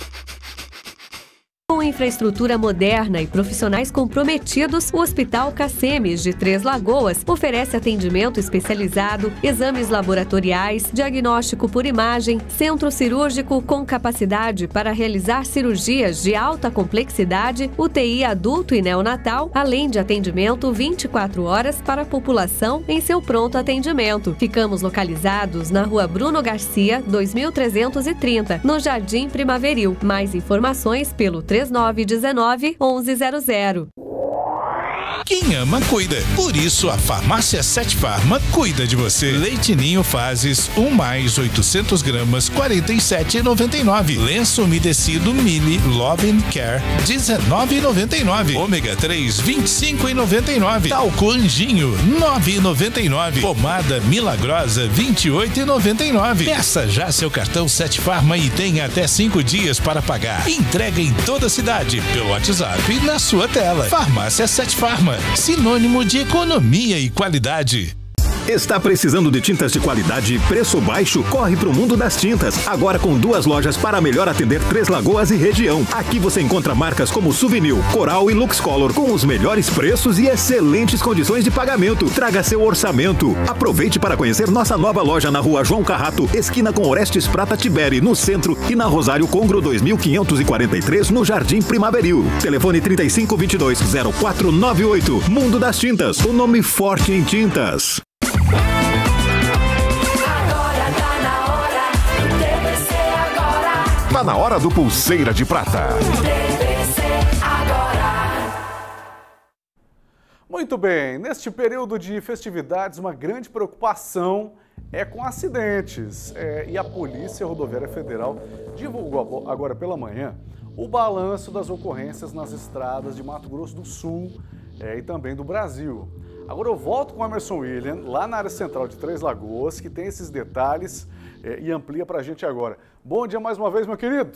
Com infraestrutura moderna e profissionais comprometidos, o Hospital Cacemes de Três Lagoas oferece atendimento especializado, exames laboratoriais, diagnóstico por imagem, centro cirúrgico com capacidade para realizar cirurgias de alta complexidade, UTI adulto e neonatal, além de atendimento 24 horas para a população em seu pronto atendimento. Ficamos localizados na Rua Bruno Garcia, 2330, no Jardim Primaveril. Mais informações pelo 3919-1100. Quem ama, cuida. Por isso, a Farmácia 7 Farma cuida de você. Leite Ninho Fases 1 mais 800 gramas, R$ 47,99. Lenço umedecido Mili Love and Care, R$ 19,99. Ômega 3, R$ 25,99. Talco Anjinho, R$ 9,99. Pomada Milagrosa, R$ 28,99. Peça já seu cartão 7 Farma e tenha até 5 dias para pagar. Entrega em toda a cidade, pelo WhatsApp e na sua tela. Farmácia 7 Farma, sinônimo de economia e qualidade. Está precisando de tintas de qualidade e preço baixo? Corre para o mundo das tintas. Agora com 2 lojas para melhor atender Três Lagoas e região. Aqui você encontra marcas como Souvenir, Coral e Luxcolor com os melhores preços e excelentes condições de pagamento. Traga seu orçamento. Aproveite para conhecer nossa nova loja na Rua João Carrato, esquina com Orestes Prata Tiberi, no centro, e na Rosário Congro 2543, no Jardim Primaveril. Telefone 3522-0498. Mundo das Tintas, o nome forte em tintas. Tá na hora do Pulseira de Prata. Muito bem, neste período de festividades, uma grande preocupação é com acidentes. E a Polícia Rodoviária Federal divulgou agora pela manhã o balanço das ocorrências nas estradas de Mato Grosso do Sul e também do Brasil. Agora eu volto com o Emerson William, lá na área central de Três Lagoas, que tem esses detalhes e amplia para a gente agora. Bom dia mais uma vez, meu querido.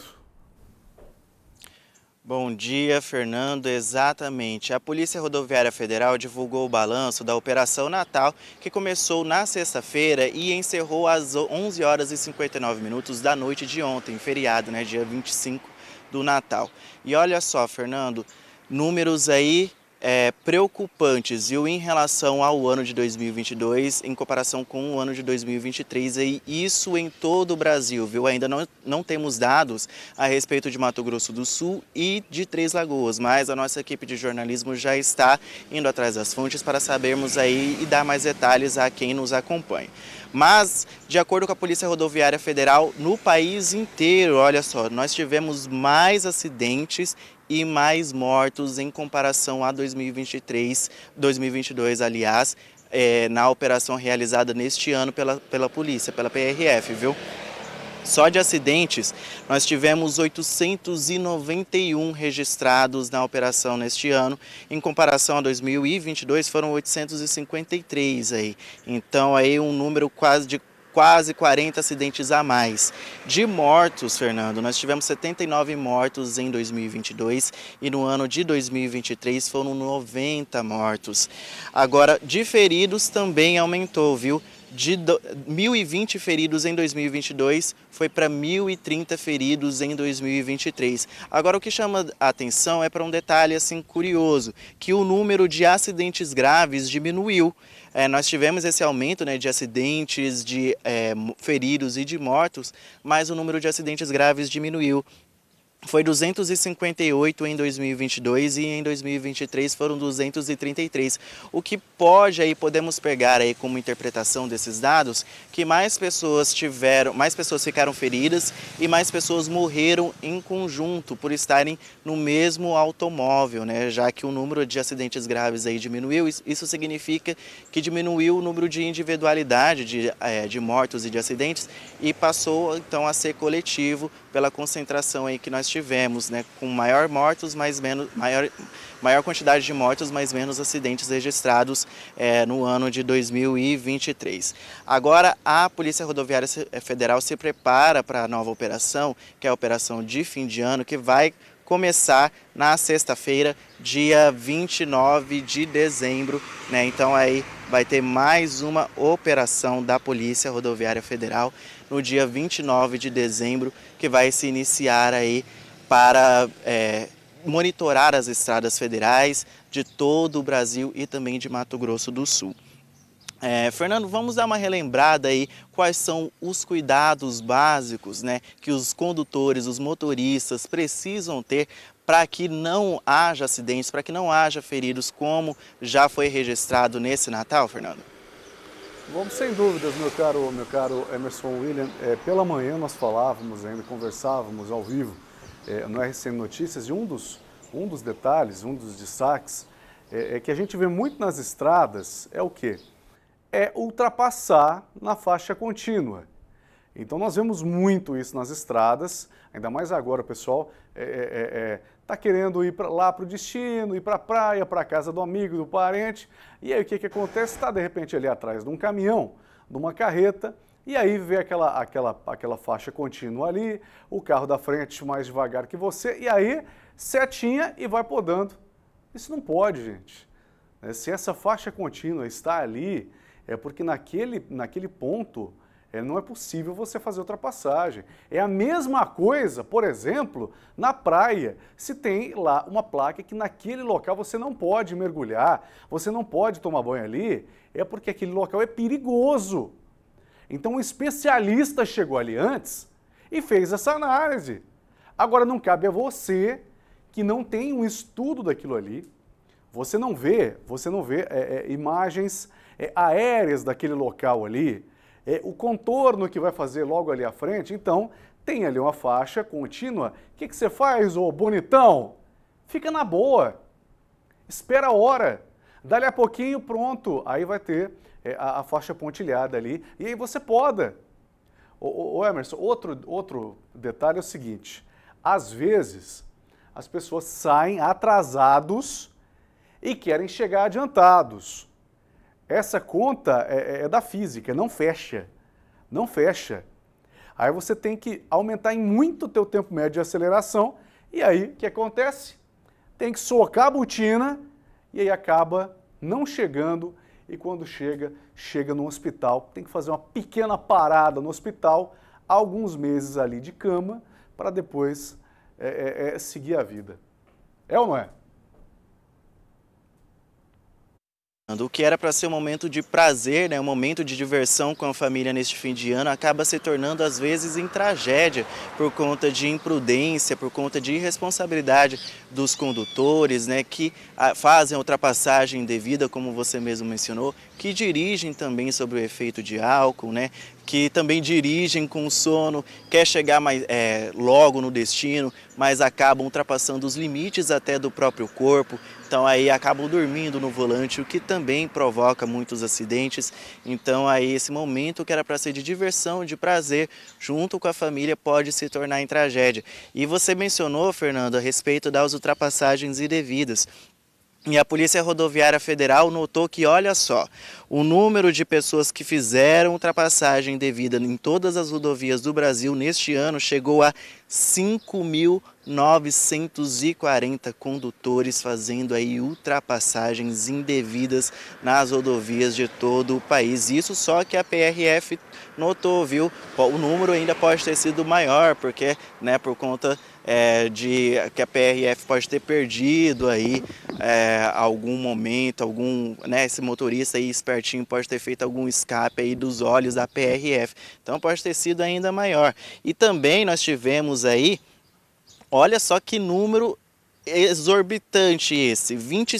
Bom dia, Fernando. Exatamente. A Polícia Rodoviária Federal divulgou o balanço da Operação Natal, que começou na sexta-feira e encerrou às 11 horas e 59 minutos da noite de ontem, feriado, né, dia 25 do Natal. E olha só, Fernando, números aí preocupantes, viu, em relação ao ano de 2022, em comparação com o ano de 2023, e isso em todo o Brasil, viu? Ainda não temos dados a respeito de Mato Grosso do Sul e de Três Lagoas, mas a nossa equipe de jornalismo já está indo atrás das fontes para sabermos aí e dar mais detalhes a quem nos acompanha. Mas, de acordo com a Polícia Rodoviária Federal, no país inteiro, olha só, nós tivemos mais acidentes e mais mortos em comparação a 2022, aliás, na operação realizada neste ano pela polícia, pela PRF, viu? Só de acidentes, nós tivemos 891 registrados na operação neste ano. Em comparação a 2022, foram 853 aí. Então, aí um número quase 40 acidentes a mais. De mortos, Fernando, nós tivemos 79 mortos em 2022 e no ano de 2023 foram 90 mortos. Agora, de feridos também aumentou, viu? De 1.020 feridos em 2022 foi para 1.030 feridos em 2023. Agora, o que chama a atenção é para um detalhe assim curioso, que o número de acidentes graves diminuiu. Nós tivemos esse aumento, né, de acidentes, de feridos e de mortos, mas o número de acidentes graves diminuiu. Foi 258 em 2022 e em 2023 foram 233. O que podemos pegar aí como interpretação desses dados, que mais pessoas ficaram feridas e mais pessoas morreram em conjunto por estarem no mesmo automóvel, né? Já que o número de acidentes graves aí diminuiu, isso significa que diminuiu o número de individualidade de mortos e de acidentes e passou então a ser coletivo pela concentração aí que nós tivemos, né, com maior quantidade de mortos, mas menos acidentes registrados no ano de 2023. Agora, a Polícia Rodoviária Federal se prepara para a nova operação, que é a operação de fim de ano, que vai começar na sexta-feira, dia 29 de dezembro, né? Então aí vai ter mais uma operação da Polícia Rodoviária Federal no dia 29 de dezembro, que vai se iniciar aí para monitorar as estradas federais de todo o Brasil e também de Mato Grosso do Sul. Fernando, vamos dar uma relembrada aí quais são os cuidados básicos, né, que os condutores, os motoristas precisam ter para que não haja acidentes, para que não haja feridos, como já foi registrado nesse Natal, Fernando? Vamos sem dúvidas, meu caro Emerson William. Pela manhã nós falávamos ainda, conversávamos ao vivo no RCN Notícias, e um dos detalhes, um dos destaques que a gente vê muito nas estradas é o quê? É ultrapassar na faixa contínua. Então nós vemos muito isso nas estradas, ainda mais agora o pessoal está querendo ir lá para o destino, ir para a praia, para a casa do amigo, do parente, e aí o que acontece? Está de repente ali atrás de um caminhão, de uma carreta, e aí vê aquela faixa contínua ali, o carro da frente mais devagar que você, e aí setinha e vai podando. Isso não pode, gente. Se essa faixa contínua está ali, é porque naquele ponto não é possível você fazer ultrapassagem. É a mesma coisa, por exemplo, na praia. Se tem lá uma placa que naquele local você não pode mergulhar, você não pode tomar banho ali, é porque aquele local é perigoso. Então um especialista chegou ali antes e fez essa análise. Agora não cabe a você, que não tem um estudo daquilo ali, você não vê imagens aéreas daquele local ali, o contorno que vai fazer logo ali à frente. Então, tem ali uma faixa contínua. O que você faz, ô bonitão? Fica na boa. Espera a hora. Dali a pouquinho, pronto. Aí vai ter a faixa pontilhada ali. E aí você poda. Ô Emerson, outro detalhe é o seguinte. Às vezes, as pessoas saem atrasados e querem chegar adiantados. Essa conta é da física, não fecha. Não fecha. Aí você tem que aumentar em muito o teu tempo médio de aceleração. E aí, o que acontece? Tem que socar a botina e aí acaba não chegando. E quando chega no hospital. Tem que fazer uma pequena parada no hospital, alguns meses ali de cama, para depois seguir a vida. É ou não é? O que era para ser um momento de prazer, né, um momento de diversão com a família neste fim de ano, acaba se tornando às vezes em tragédia por conta de imprudência, por conta de irresponsabilidade dos condutores, né, que fazem ultrapassagem indevida, como você mesmo mencionou, que dirigem também sob o efeito de álcool, né, que também dirigem com sono, quer chegar logo no destino, mas acabam ultrapassando os limites até do próprio corpo. Então aí acabam dormindo no volante, o que também provoca muitos acidentes. Então aí esse momento que era para ser de diversão, de prazer, junto com a família, pode se tornar em tragédia. E você mencionou, Fernando, a respeito das ultrapassagens indevidas. E a Polícia Rodoviária Federal notou que, olha só, o número de pessoas que fizeram ultrapassagem indevida em todas as rodovias do Brasil neste ano chegou a 5.940 condutores fazendo aí ultrapassagens indevidas nas rodovias de todo o país. Isso só que a PRF notou, viu? O número ainda pode ter sido maior, porque, né, por conta de que a PRF pode ter perdido aí algum momento, esse motorista aí espertinho pode ter feito algum escape aí dos olhos da PRF. Então pode ter sido ainda maior. E também nós tivemos aí, olha só que número exorbitante esse,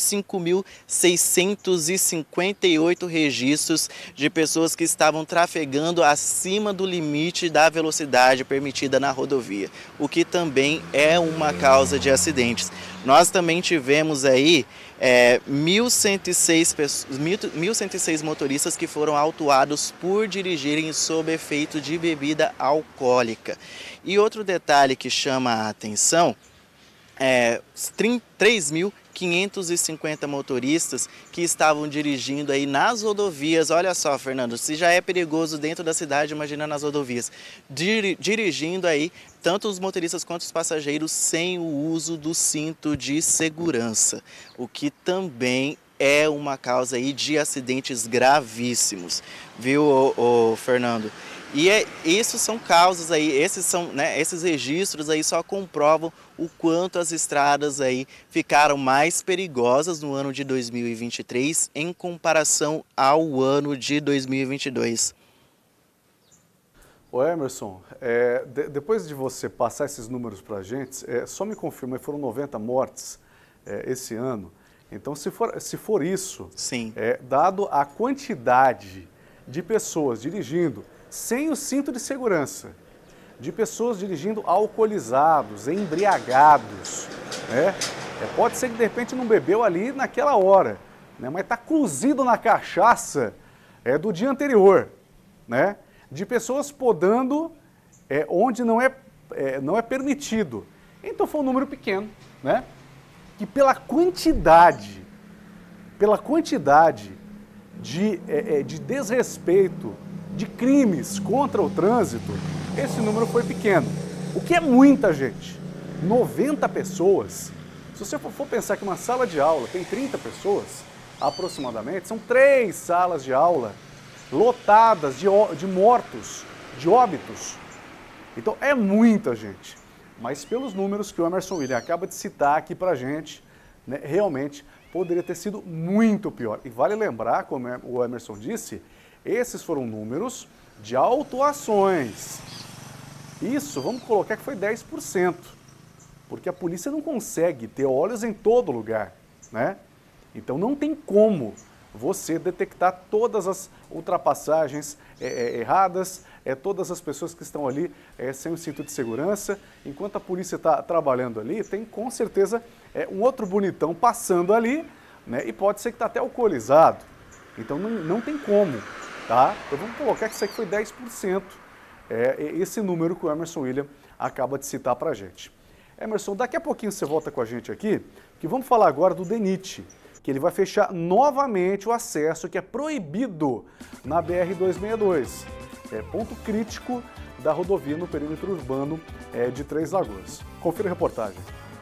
25.658 registros de pessoas que estavam trafegando acima do limite da velocidade permitida na rodovia, o que também é uma causa de acidentes. Nós também tivemos aí 1.106 motoristas que foram autuados por dirigirem sob efeito de bebida alcoólica. E outro detalhe que chama a atenção 3.550 motoristas que estavam dirigindo aí nas rodovias. Olha só, Fernando, se já é perigoso dentro da cidade, imagina nas rodovias. Dirigindo aí, tanto os motoristas quanto os passageiros, sem o uso do cinto de segurança, o que também é uma causa aí de acidentes gravíssimos, viu, Fernando? E isso são causas aí, esses registros aí só comprovam o quanto as estradas aí ficaram mais perigosas no ano de 2023 em comparação ao ano de 2022. Ô Emerson, depois de você passar esses números para a gente, só me confirma, foram 90 mortes esse ano. Então, se for isso, sim, dado a quantidade de pessoas dirigindo sem o cinto de segurança, de pessoas dirigindo alcoolizados, embriagados, né? Pode ser que de repente não bebeu ali naquela hora, né? Mas está cozido na cachaça do dia anterior, né? De pessoas podando onde não é permitido. Então foi um número pequeno, né? E pela quantidade de desrespeito, de crimes contra o trânsito, esse número foi pequeno. O que é muita gente. 90 pessoas. Se você for pensar que uma sala de aula tem 30 pessoas, aproximadamente, são 3 salas de aula lotadas de mortos, de óbitos. Então é muita gente. Mas pelos números que o Emerson William acaba de citar aqui pra gente, né, realmente poderia ter sido muito pior. E vale lembrar, como o Emerson disse, esses foram números de autuações. Isso, vamos colocar que foi 10%, porque a polícia não consegue ter olhos em todo lugar, né? Então não tem como você detectar todas as ultrapassagens erradas, todas as pessoas que estão ali sem o cinto de segurança. Enquanto a polícia está trabalhando ali, tem com certeza um outro bonitão passando ali, né? E pode ser que está até alcoolizado. Então não tem como. Tá? Então vamos colocar que isso aqui foi 10%, esse número que o Emerson William acaba de citar para a gente. Emerson, daqui a pouquinho você volta com a gente aqui, que vamos falar agora do DENIT, que ele vai fechar novamente o acesso que é proibido na BR-262. Ponto crítico da rodovia no perímetro urbano de Três Lagoas. Confira a reportagem.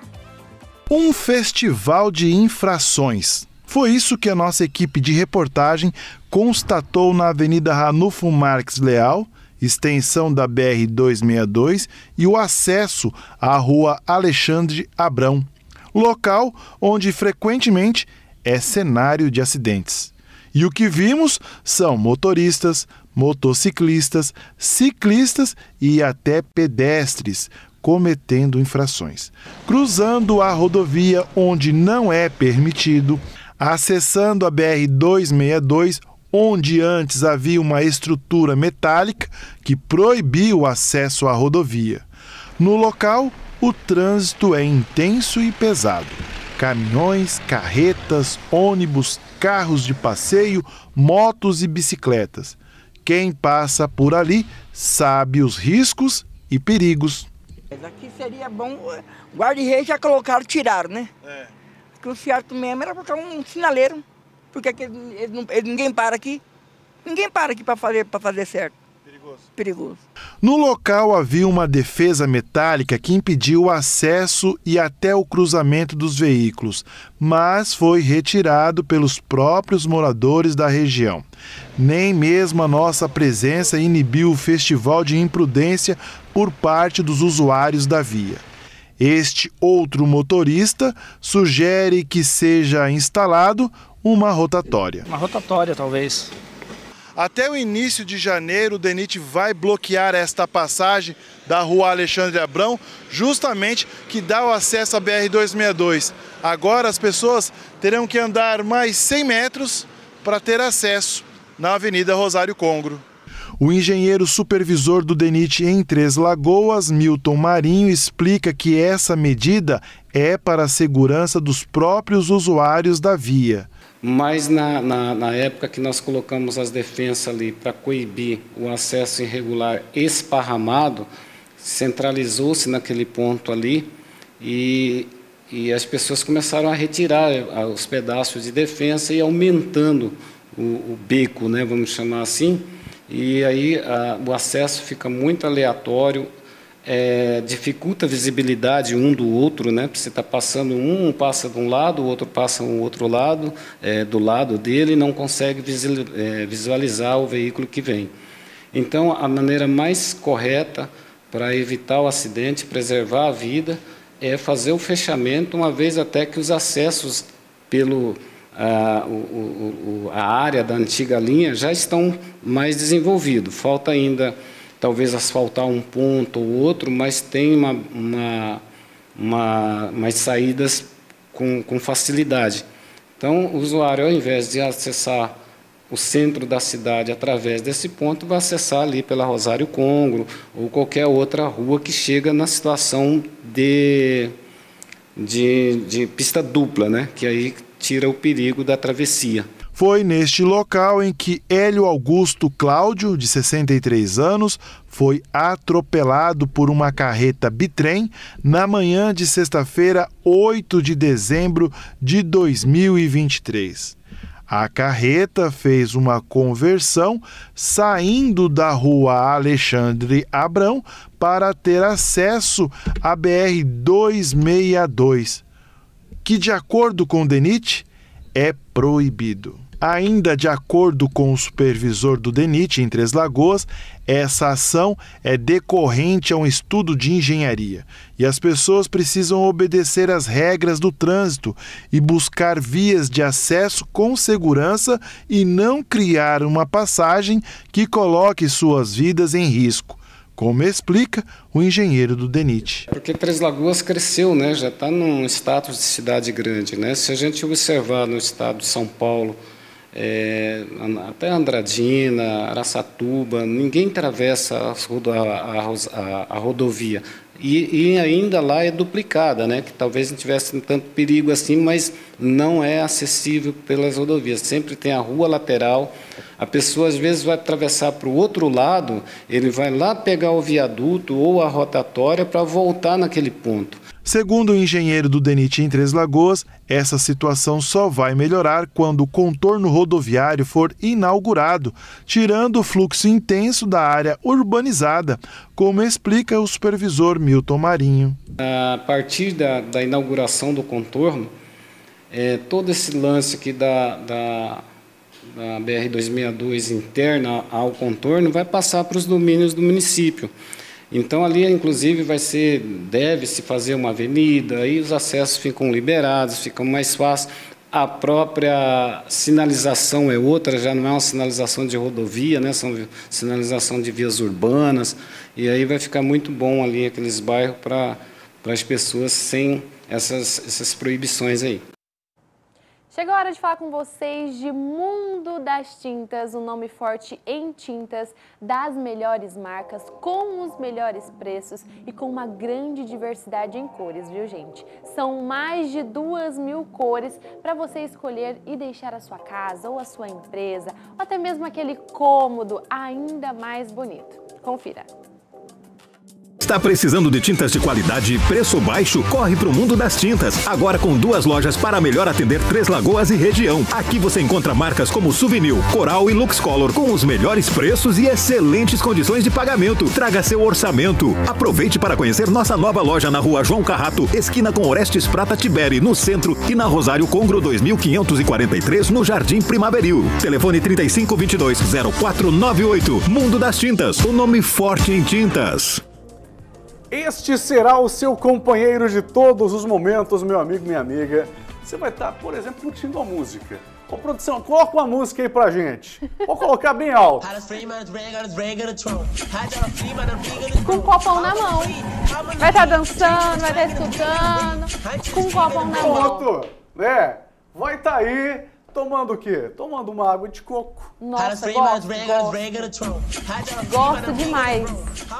Um festival de infrações. Foi isso que a nossa equipe de reportagem constatou na Avenida Ranulfo Marques Leal, extensão da BR-262 e o acesso à Rua Alexandre Abrão, local onde frequentemente é cenário de acidentes. E o que vimos são motoristas, motociclistas, ciclistas e até pedestres cometendo infrações, cruzando a rodovia onde não é permitido, acessando a BR-262, onde antes havia uma estrutura metálica que proibia o acesso à rodovia. No local, o trânsito é intenso e pesado. Caminhões, carretas, ônibus, carros de passeio, motos e bicicletas. Quem passa por ali sabe os riscos e perigos. Aqui seria bom, guarda-reis já colocaram, tiraram, né? Porque o certo mesmo era botar um sinaleiro, porque aqui, ninguém para aqui. Ninguém para aqui para fazer certo. Perigoso. No local havia uma defesa metálica que impediu o acesso e até o cruzamento dos veículos, mas foi retirado pelos próprios moradores da região. Nem mesmo a nossa presença inibiu o festival de imprudência por parte dos usuários da via. Este outro motorista sugere que seja instalado uma rotatória. Uma rotatória, talvez. Até o início de janeiro, o DENIT vai bloquear esta passagem da rua Alexandre Abrão, justamente que dá o acesso à BR-262. Agora as pessoas terão que andar mais 100 metros para ter acesso na Avenida Rosário Congro. O engenheiro supervisor do DENIT em Três Lagoas, Milton Marinho, explica que essa medida é para a segurança dos próprios usuários da via. Mas na época que nós colocamos as defensas ali para coibir o acesso irregular esparramado, centralizou-se naquele ponto ali e as pessoas começaram a retirar os pedaços de defensa e aumentando o beco, né, vamos chamar assim, e aí o acesso fica muito aleatório, dificulta a visibilidade um do outro, né? Você está passando, um passa de um lado, o outro passa do outro lado, do lado dele, e não consegue visualizar o veículo que vem. Então, a maneira mais correta para evitar o acidente, preservar a vida, é fazer o fechamento, uma vez até que os acessos pelo a área da antiga linha já estão mais desenvolvidos. Falta ainda talvez asfaltar um ponto ou outro, mas tem umas saídas com facilidade. Então, o usuário, ao invés de acessar o centro da cidade através desse ponto, vai acessar ali pela Rosário Congro ou qualquer outra rua que chega na situação de pista dupla, né? Que aí tira o perigo da travessia. Foi neste local em que Hélio Augusto Cláudio, de 63 anos, foi atropelado por uma carreta bitrem na manhã de sexta-feira, 8 de dezembro de 2023. A carreta fez uma conversão saindo da rua Alexandre Abrão para ter acesso à BR-262, que, de acordo com o DENIT, é proibido. Ainda de acordo com o supervisor do DENIT em Três Lagoas, essa ação é decorrente a um estudo de engenharia e as pessoas precisam obedecer às regras do trânsito e buscar vias de acesso com segurança e não criar uma passagem que coloque suas vidas em risco, como explica o engenheiro do DENIT. Porque Três Lagoas cresceu, né? Já está num status de cidade grande, né? Se a gente observar no estado de São Paulo, até Andradina, Araçatuba, ninguém atravessa a rodovia. E ainda lá é duplicada, né? Que talvez não tivesse tanto perigo assim, mas não é acessível pelas rodovias. Sempre tem a rua lateral. A pessoa às vezes vai atravessar para o outro lado, ele vai lá pegar o viaduto ou a rotatória para voltar naquele ponto. Segundo o engenheiro do DENIT em Três Lagoas, essa situação só vai melhorar quando o contorno rodoviário for inaugurado, tirando o fluxo intenso da área urbanizada, como explica o supervisor Milton Marinho. A partir da inauguração do contorno, todo esse lance aqui da BR-262 interna ao contorno vai passar para os domínios do município. Então, ali, inclusive, deve-se fazer uma avenida, aí os acessos ficam liberados, ficam mais fáceis. A própria sinalização é outra, já não é uma sinalização de rodovia, né? São sinalização de vias urbanas, e aí vai ficar muito bom ali aqueles bairros para as pessoas sem essas proibições aí. Chegou a hora de falar com vocês de Mundo das Tintas, um nome forte em tintas, das melhores marcas, com os melhores preços e com uma grande diversidade em cores, viu, gente? São mais de 2.000 cores para você escolher e deixar a sua casa ou a sua empresa, ou até mesmo aquele cômodo ainda mais bonito. Confira! Está precisando de tintas de qualidade e preço baixo? Corre para o Mundo das Tintas. Agora com 2 lojas para melhor atender Três Lagoas e região. Aqui você encontra marcas como Souvenir, Coral e Luxcolor com os melhores preços e excelentes condições de pagamento. Traga seu orçamento. Aproveite para conhecer nossa nova loja na Rua João Carrato, esquina com Orestes Prata Tiberi, no centro, e na Rosário Congro 2543, no Jardim Primaveril. Telefone 3522-0498. Mundo das Tintas, o nome forte em tintas. Este será o seu companheiro de todos os momentos, meu amigo, minha amiga. Você vai estar, por exemplo, curtindo a música. Ô, produção, coloca uma música aí pra gente. Vou colocar bem alto. Com um copão na mão. Vai estar dançando, vai estar escutando. Com um copão na mão. Pronto, né? Vai estar aí tomando o quê? Tomando uma água de coco. Nossa, gosto demais.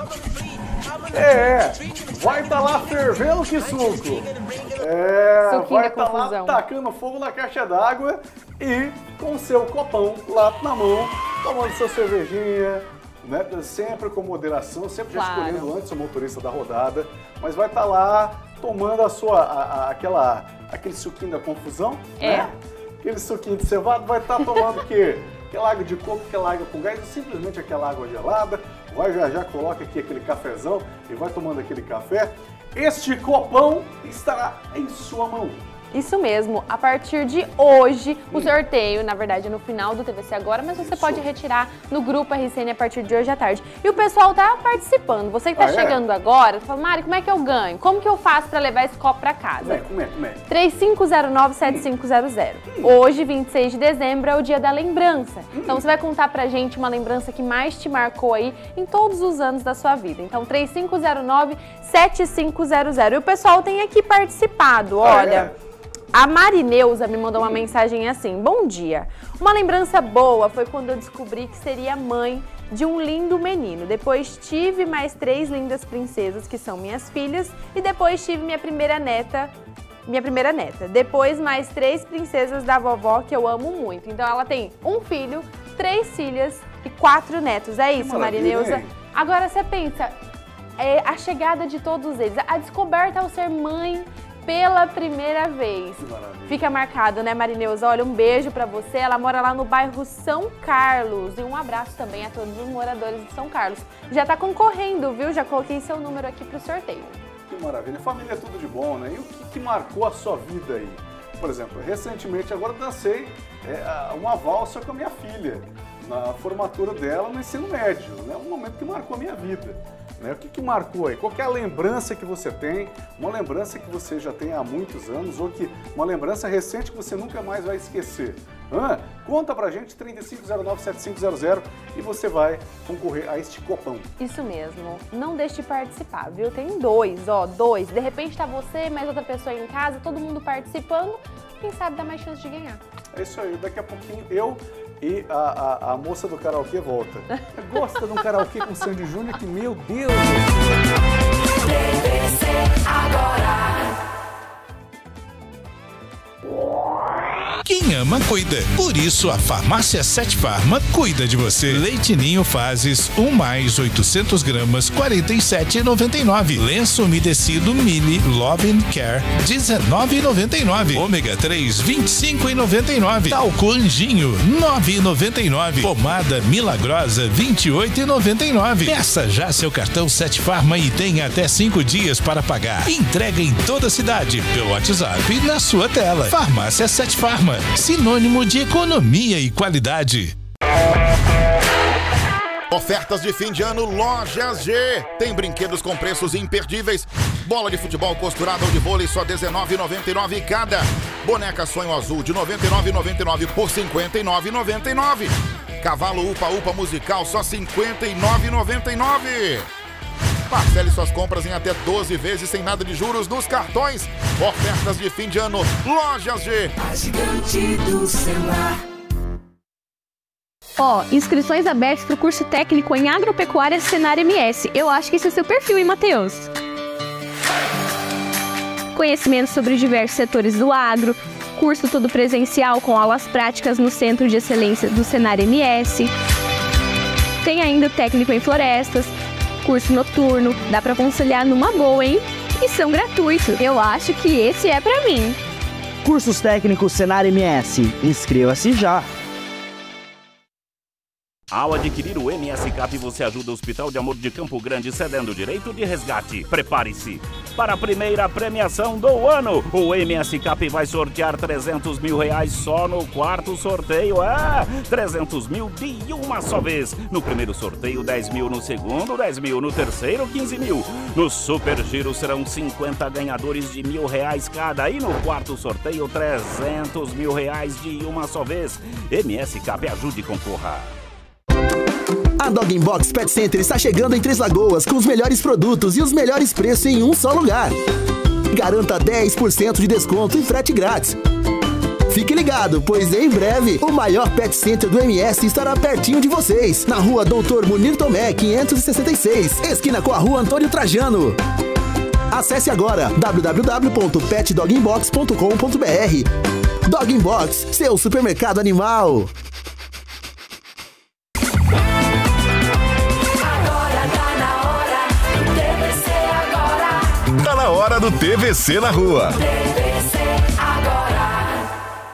Vai estar lá fervendo que suco. Vai estar lá tacando fogo na caixa d'água e com seu copão lá na mão, tomando sua cervejinha, né? Sempre com moderação, sempre já escolhendo antes o motorista da rodada, mas vai estar lá tomando aquele suquinho da confusão, né? Aquele suquinho de cevado, vai estar tomando o quê? Aquela água de coco, aquela água com gás, simplesmente aquela água gelada. Vai já coloca aqui aquele cafezão e vai tomando aquele café. Este copão estará em sua mão. Isso mesmo, a partir de hoje, o sorteio, na verdade, é no final do TVC Agora, mas você pode retirar no Grupo RCN a partir de hoje à tarde. E o pessoal tá participando. Você que tá chegando agora, fala, Mari, como é que eu ganho? Como que eu faço para levar esse copo para casa? Como é? 3509-7500. Hoje, 26 de dezembro, é o dia da lembrança. Então, você vai contar pra gente uma lembrança que mais te marcou aí em todos os anos da sua vida. Então, 3509-7500. E o pessoal tem aqui participado, olha... A Marineuza me mandou uma mensagem assim: bom dia, uma lembrança boa foi quando eu descobri que seria mãe de um lindo menino. Depois tive mais 3 lindas princesas que são minhas filhas e depois tive minha primeira neta. Depois mais 3 princesas da vovó que eu amo muito. Então ela tem um filho, 3 filhas e 4 netos. É isso, Marineuza. Agora você pensa, a chegada de todos eles, a descoberta ao ser mãe pela primeira vez. Fica marcado, né, Marineuza? Olha, um beijo pra você. Ela mora lá no bairro São Carlos. E um abraço também a todos os moradores de São Carlos. Já tá concorrendo, viu? Já coloquei seu número aqui pro sorteio. Que maravilha. Família é tudo de bom, né? E o que marcou a sua vida aí? Por exemplo, recentemente agora dancei uma valsa com a minha filha, na formatura dela no ensino médio, né? Um momento que marcou a minha vida. Né? O que marcou aí? Qual que é a lembrança que você tem? Uma lembrança que você já tem há muitos anos ou que uma lembrança recente que você nunca mais vai esquecer? Conta pra gente, 3509-7500 e você vai concorrer a este copão. Isso mesmo. Não deixe de participar, viu? Tem 2. De repente tá você, mais outra pessoa em casa, todo mundo participando. Quem sabe dá mais chance de ganhar. É isso aí. Daqui a pouquinho eu e a moça do karaokê volta. Gosta de um karaokê com Sandy Júnior que, meu Deus! TVC Agora. Quem ama, cuida. Por isso, a Farmácia 7 Farma cuida de você. Leite Ninho Fases, 1 mais 800 gramas, R$ 47,99. Lenço umedecido Mili Love & Care, R$ 19,99. Ômega 3, R$ 25,99. Talco Anjinho, R$ 9,99. Pomada Milagrosa, R$ 28,99. Peça já seu cartão 7 Farma e tenha até 5 dias para pagar. Entrega em toda a cidade, pelo WhatsApp e na sua tela. Farmácia 7 Farma, sinônimo de economia e qualidade. Ofertas de fim de ano Lojas G. Tem brinquedos com preços imperdíveis. Bola de futebol costurada ou de vôlei só R$19,99 cada. Boneca Sonho Azul de R$99,99 por R$59,99. Cavalo Upa Upa musical só R$59,99. Parcele suas compras em até 12 vezes sem nada de juros nos cartões. Ofertas de fim de ano, Lojas G. A gigante do celular. Inscrições abertas para o curso técnico em agropecuária Senar MS. Eu acho que esse é o seu perfil, hein, Matheus? Conhecimento sobre diversos setores do agro, curso todo presencial com aulas práticas no Centro de Excelência do Senar MS. Tem ainda o técnico em florestas, curso noturno, dá para conciliar numa boa, hein? E são gratuitos. Eu acho que esse é para mim. Cursos técnicos Senar MS. Inscreva-se já. Ao adquirir o MS Cap, você ajuda o Hospital de Amor de Campo Grande cedendo o direito de resgate. Prepare-se para a primeira premiação do ano. O MS Cap vai sortear 300 mil reais só no quarto sorteio. 300 mil de uma só vez. No primeiro sorteio, 10 mil. No segundo, 10 mil. No terceiro, 15 mil. No Super Giro serão 50 ganhadores de R$1.000 cada. E no quarto sorteio, 300 mil reais de uma só vez. MS Cap, ajude e concorra. A Dog Box Pet Center está chegando em Três Lagoas com os melhores produtos e os melhores preços em um só lugar. Garanta 10% de desconto e frete grátis. Fique ligado, pois em breve o maior Pet Center do MS estará pertinho de vocês, na rua Doutor Munir Tomé, 566, esquina com a rua Antônio Trajano. Acesse agora www.petdoginbox.com.br. Dog Box, seu supermercado animal. Tá na hora do TVC na rua. TVC agora.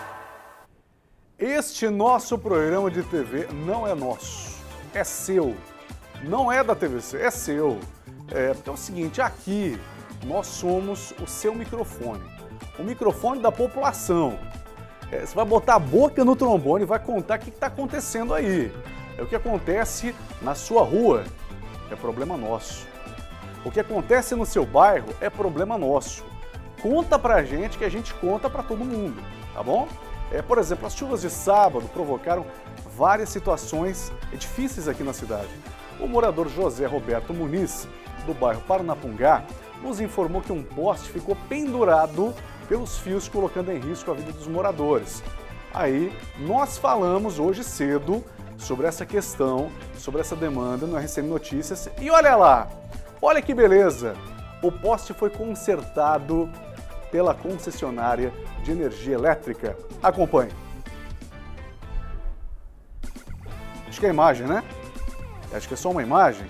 Este nosso programa de TV não é nosso, é seu. Não é da TVC, é seu. Então é o seguinte, aqui nós somos o seu microfone, o microfone da população. Você vai botar a boca no trombone e vai contar o que está acontecendo aí. É o que acontece na sua rua, é problema nosso. O que acontece no seu bairro é problema nosso. Conta pra gente que a gente conta pra todo mundo, tá bom? Por exemplo, as chuvas de sábado provocaram várias situações difíceis aqui na cidade. O morador José Roberto Muniz, do bairro Paranapungá, nos informou que um poste ficou pendurado pelos fios, colocando em risco a vida dos moradores. Aí, nós falamos hoje cedo sobre essa questão, sobre essa demanda no RCN Notícias. E olha lá! Olha que beleza! O poste foi consertado pela concessionária de energia elétrica. Acompanhe. Acho que é a imagem, né? Acho que é só uma imagem.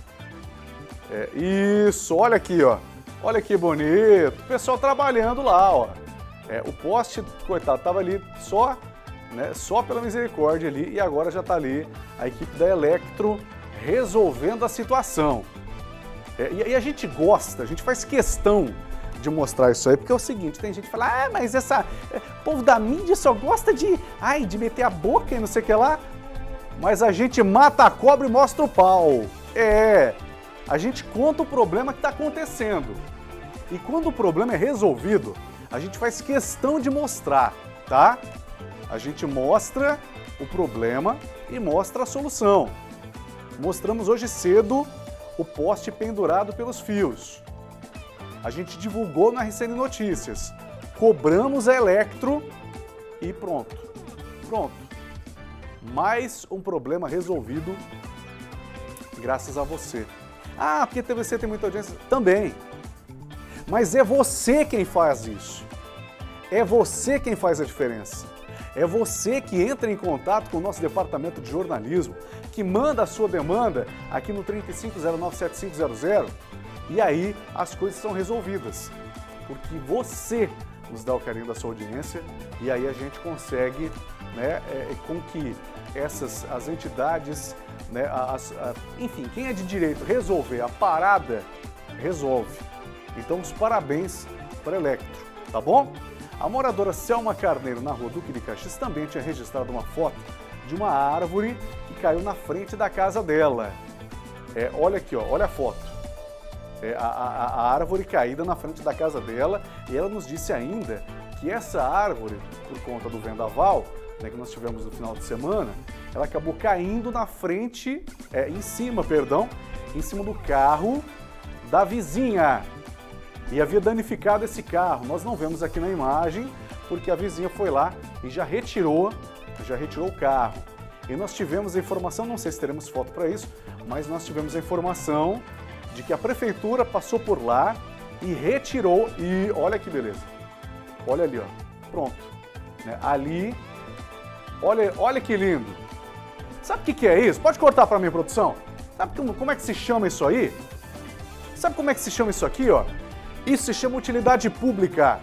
Isso, olha aqui, ó. Olha que bonito. O pessoal trabalhando lá, ó. O poste, coitado, estava ali só, né, só pela misericórdia ali, e agora já está ali a equipe da Electro resolvendo a situação. E a gente gosta, a gente faz questão de mostrar isso aí, porque é o seguinte, tem gente que fala, mas o povo da mídia só gosta de meter a boca e não sei o que lá, mas a gente mata a cobra e mostra o pau. A gente conta o problema que está acontecendo. E quando o problema é resolvido, a gente faz questão de mostrar, tá? A gente mostra o problema e mostra a solução. Mostramos hoje cedo o poste pendurado pelos fios. A gente divulgou na RCN Notícias. Cobramos a Electro e pronto. Pronto. Mais um problema resolvido graças a você. Porque a TVC tem muita audiência? Também. Mas é você quem faz isso. É você quem faz a diferença. É você que entra em contato com o nosso departamento de jornalismo, que manda a sua demanda aqui no 35097500 e aí as coisas são resolvidas. Porque você nos dá o carinho da sua audiência e aí a gente consegue, né, com que as entidades, né, enfim, quem é de direito resolver a parada, resolve. Então, os parabéns para a Electro, tá bom? A moradora Selma Carneiro, na rua Duque de Caxias, também tinha registrado uma foto de uma árvore que caiu na frente da casa dela. Olha aqui, ó, olha a foto. A árvore caída na frente da casa dela, e ela nos disse ainda que essa árvore, por conta do vendaval, né, que nós tivemos no final de semana, ela acabou caindo na frente, em cima do carro da vizinha e havia danificado esse carro. Nós não vemos aqui na imagem, porque a vizinha foi lá e já retirou o carro. E nós tivemos a informação, não sei se teremos foto para isso, mas nós tivemos a informação de que a prefeitura passou por lá e retirou, e olha que beleza. Olha ali, ó. Pronto. Né? Ali, olha que lindo. Sabe o que é isso? Pode cortar para mim, produção? Sabe como é que se chama isso aí? Sabe como é que se chama isso aqui, ó? Isso se chama utilidade pública.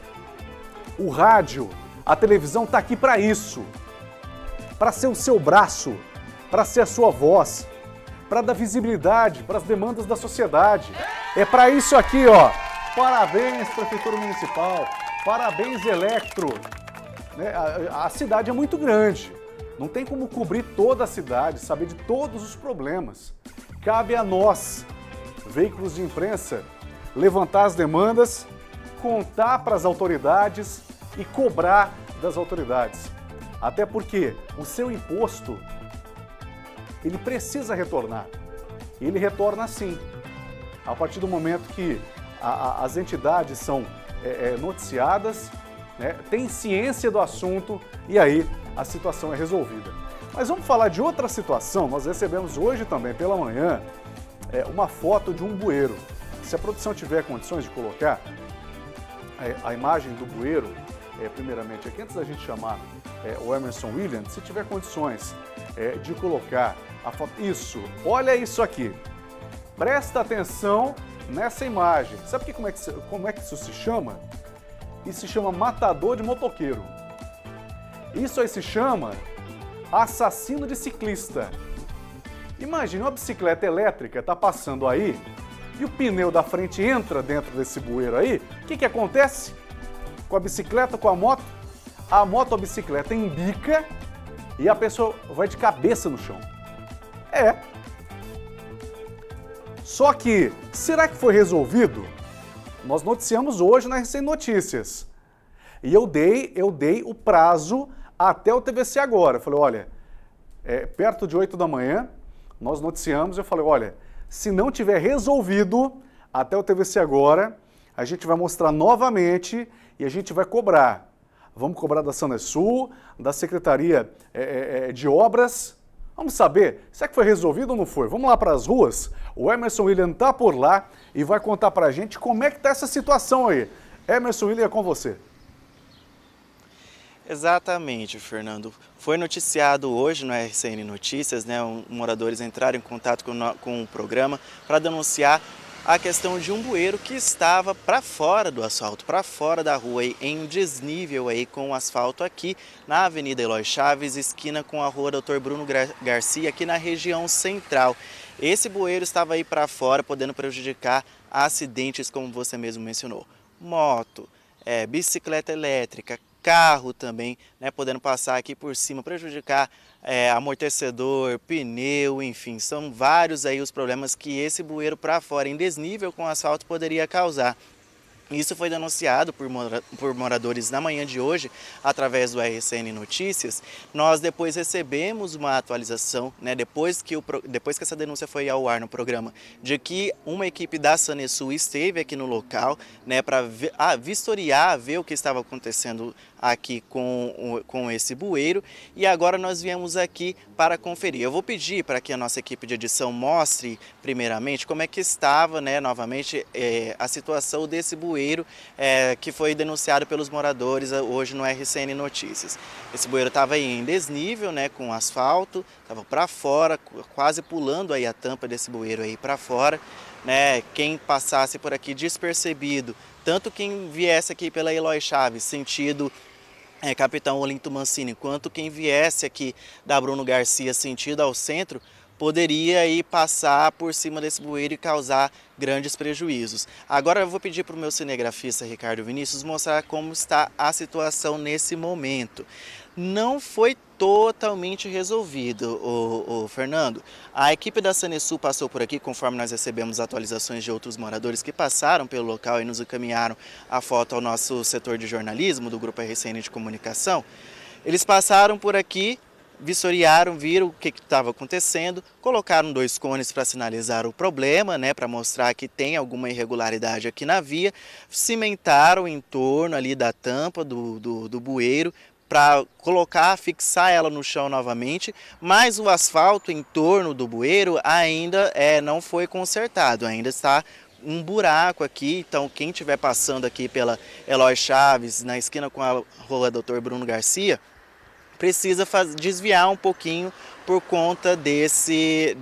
O rádio, a televisão tá aqui para isso. Para ser o seu braço, para ser a sua voz, para dar visibilidade para as demandas da sociedade. É para isso aqui, ó. Parabéns, Prefeitura Municipal. Parabéns, Electro. Né? A cidade é muito grande. Não tem como cobrir toda a cidade, saber de todos os problemas. Cabe a nós, veículos de imprensa, levantar as demandas, contar para as autoridades e cobrar das autoridades. Até porque o seu imposto, ele precisa retornar. E ele retorna sim. A partir do momento que as entidades são noticiadas, né, tem ciência do assunto e aí a situação é resolvida. Mas vamos falar de outra situação. Nós recebemos hoje também pela manhã uma foto de um bueiro. Se a produção tiver condições de colocar a imagem do bueiro, primeiramente aqui, antes da gente chamar o Emerson Williams, se tiver condições de colocar a foto. Isso, olha isso aqui. Presta atenção nessa imagem. Sabe como é que isso se chama? Isso se chama matador de motoqueiro. Isso aí se chama assassino de ciclista. Imagina uma bicicleta elétrica está passando aí e o pneu da frente entra dentro desse bueiro aí. O que acontece com a bicicleta, com a moto? A moto, a bicicleta embica e a pessoa vai de cabeça no chão. Só que, será que foi resolvido? Nós noticiamos hoje na RCN Notícias. E eu dei o prazo até o TVC Agora. Eu falei, olha, perto de 8 da manhã, nós noticiamos, eu falei, olha, se não tiver resolvido até o TVC Agora, a gente vai mostrar novamente e a gente vai cobrar. Vamos cobrar da Sanesul, da Secretaria de Obras. Vamos saber, será que foi resolvido ou não foi? Vamos lá para as ruas? O Emerson William está por lá e vai contar para a gente como é que está essa situação aí. Emerson William, é com você. Exatamente, Fernando. Foi noticiado hoje no RCN Notícias, né? Moradores entraram em contato com o programa para denunciar a questão de um bueiro que estava para fora do asfalto, para fora da rua, em um desnível aí com o asfalto aqui na Avenida Eloy Chaves, esquina com a Rua Dr. Bruno Garcia, aqui na região central. Esse bueiro estava aí para fora, podendo prejudicar acidentes, como você mesmo mencionou. Moto, bicicleta elétrica, carro também, né, podendo passar aqui por cima, prejudicar amortecedor, pneu, enfim, são vários aí os problemas que esse bueiro para fora, em desnível com asfalto, poderia causar. Isso foi denunciado por moradores na manhã de hoje, através do RCN Notícias. Nós depois recebemos uma atualização, né, depois que essa denúncia foi ao ar no programa, de que uma equipe da Sanesul esteve aqui no local, né, para vistoriar, ver o que estava acontecendo aqui com esse bueiro, e agora nós viemos aqui para conferir. Eu vou pedir para que a nossa equipe de edição mostre primeiramente como é que estava, né, novamente a situação desse bueiro que foi denunciado pelos moradores hoje no RCN Notícias. Esse bueiro estava aí em desnível, né, com asfalto, estava para fora, quase pulando aí a tampa desse bueiro aí para fora, né, quem passasse por aqui despercebido, tanto quem viesse aqui pela Eloy Chaves, sentido Capitão Olinto Mancini, quanto quem viesse aqui da Bruno Garcia, sentido ao centro, poderia aí passar por cima desse bueiro e causar grandes prejuízos. Agora eu vou pedir para o meu cinegrafista Ricardo Vinícius mostrar como está a situação nesse momento. Não foi totalmente resolvido, o Fernando. A equipe da Sanesul passou por aqui, conforme nós recebemos atualizações de outros moradores que passaram pelo local e nos encaminharam a foto ao nosso setor de jornalismo do Grupo RCN de Comunicação. Eles passaram por aqui, vistoriaram, viram o que estava acontecendo, colocaram 2 cones para sinalizar o problema, né, para mostrar que tem alguma irregularidade aqui na via, cimentaram em torno ali da tampa do bueiro, para colocar, fixar ela no chão novamente, mas o asfalto em torno do bueiro ainda não foi consertado, ainda está um buraco aqui. Então quem estiver passando aqui pela Eloy Chaves, na esquina com a rua Dr. Bruno Garcia, precisa desviar um pouquinho por conta desse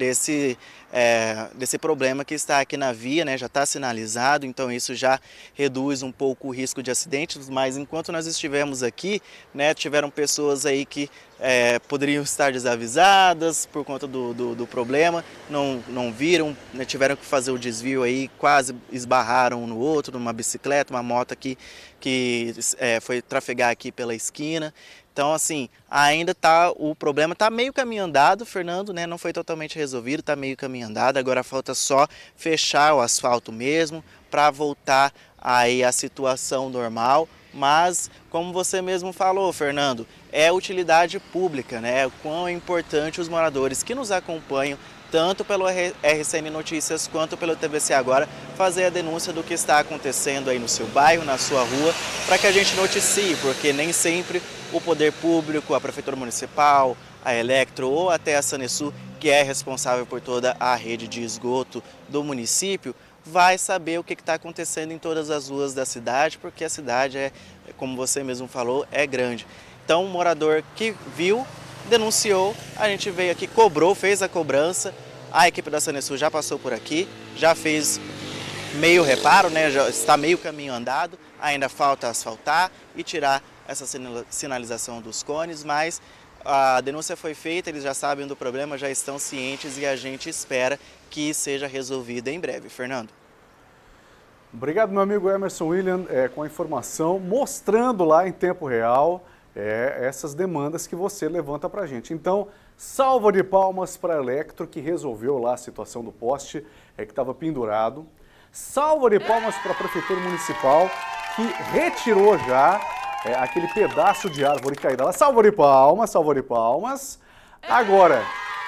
problema que está aqui na via, né? Já está sinalizado, então isso já reduz um pouco o risco de acidentes, mas enquanto nós estivemos aqui, né, tiveram pessoas aí que poderiam estar desavisadas por conta do problema, não viram, né, tiveram que fazer o desvio aí, quase esbarraram um no outro, numa bicicleta, uma moto aqui que foi trafegar aqui pela esquina. Então, assim, ainda o problema está meio caminho andado, Fernando, né? Não foi totalmente resolvido, está meio caminho andado. Agora falta só fechar o asfalto mesmo para voltar aí à situação normal. Mas, como você mesmo falou, Fernando, é utilidade pública, né? O quão é importante os moradores que nos acompanham, tanto pelo RCN Notícias quanto pelo TVC Agora, fazer a denúncia do que está acontecendo aí no seu bairro, na sua rua, para que a gente noticie, porque nem sempre o poder público, a Prefeitura Municipal, a Electro ou até a Sanesul, que é responsável por toda a rede de esgoto do município, vai saber o que está acontecendo em todas as ruas da cidade, porque a cidade como você mesmo falou, é grande. Então, um morador que viu, denunciou, a gente veio aqui, cobrou, fez a cobrança, a equipe da Sanesul já passou por aqui, já fez meio reparo, né? Já está meio caminho andado, ainda falta asfaltar e tirar essa sinalização dos cones, mas a denúncia foi feita, eles já sabem do problema, já estão cientes e a gente espera que seja resolvido em breve. Fernando. Obrigado, meu amigo Emerson William, com a informação, mostrando lá em tempo real essas demandas que você levanta para a gente. Então, salva de palmas para a Electro, que resolveu lá a situação do poste que estava pendurado. Salva de palmas para a Prefeitura Municipal, que retirou já aquele pedaço de árvore caída lá. Salva de palmas, salva de palmas. Agora,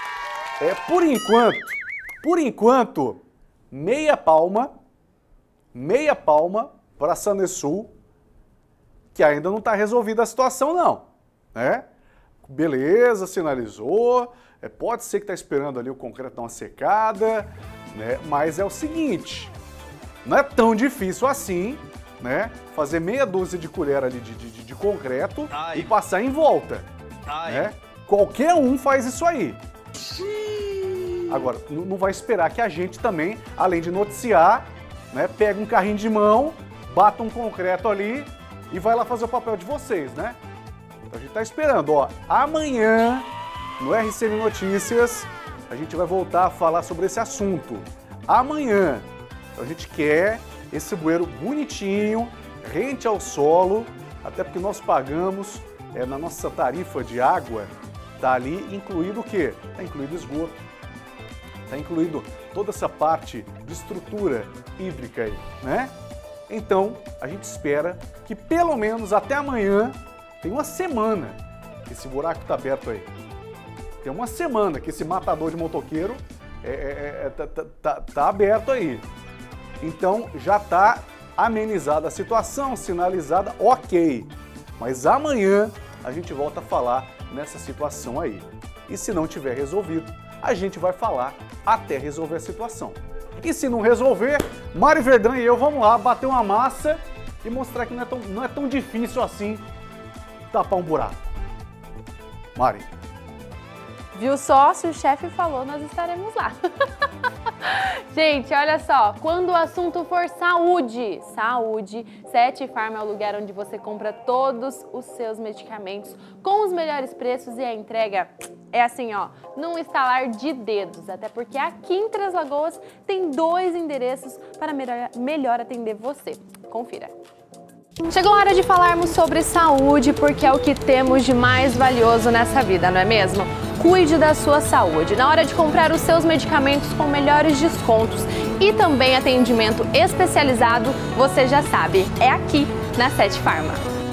por enquanto, meia palma para a Sanesul, que ainda não está resolvida a situação não, né? Beleza, sinalizou, pode ser que está esperando ali o concreto dar uma secada, né? Mas é o seguinte, não é tão difícil assim, né? Fazer meia dúzia de colher ali de concreto e passar em volta, né? Qualquer um faz isso aí. Agora, não vai esperar que a gente também, além de noticiar, né, pega um carrinho de mão, bata um concreto ali e vai lá fazer o papel de vocês, né? Então a gente tá esperando, ó. Amanhã, no RCN Notícias, a gente vai voltar a falar sobre esse assunto. Amanhã. Então a gente quer esse bueiro bonitinho, rente ao solo, até porque nós pagamos, na nossa tarifa de água, tá ali incluído o quê? Tá incluído esgoto. Tá incluído toda essa parte de estrutura hídrica aí, né? Então, a gente espera que pelo menos até amanhã, tem uma semana que esse buraco tá aberto aí. Tem uma semana que esse matador de motoqueiro tá aberto aí. Então, já tá amenizada a situação, sinalizada, ok. Mas amanhã a gente volta a falar nessa situação aí. E se não tiver resolvido, a gente vai falar até resolver a situação. E se não resolver, Mari Verdão e eu vamos lá bater uma massa e mostrar que não é tão difícil assim tapar um buraco. Mari. Viu só? Se o chefe falou, nós estaremos lá. Gente, olha só, quando o assunto for saúde, Sete Farma é o lugar onde você compra todos os seus medicamentos com os melhores preços e a entrega é assim, ó, num estalar de dedos, até porque aqui em Três Lagoas tem 2 endereços para melhor atender você. Confira. Chegou a hora de falarmos sobre saúde, porque é o que temos de mais valioso nessa vida, não é mesmo? Cuide da sua saúde. Na hora de comprar os seus medicamentos com melhores descontos e também atendimento especializado, você já sabe, é aqui na Sete Farma.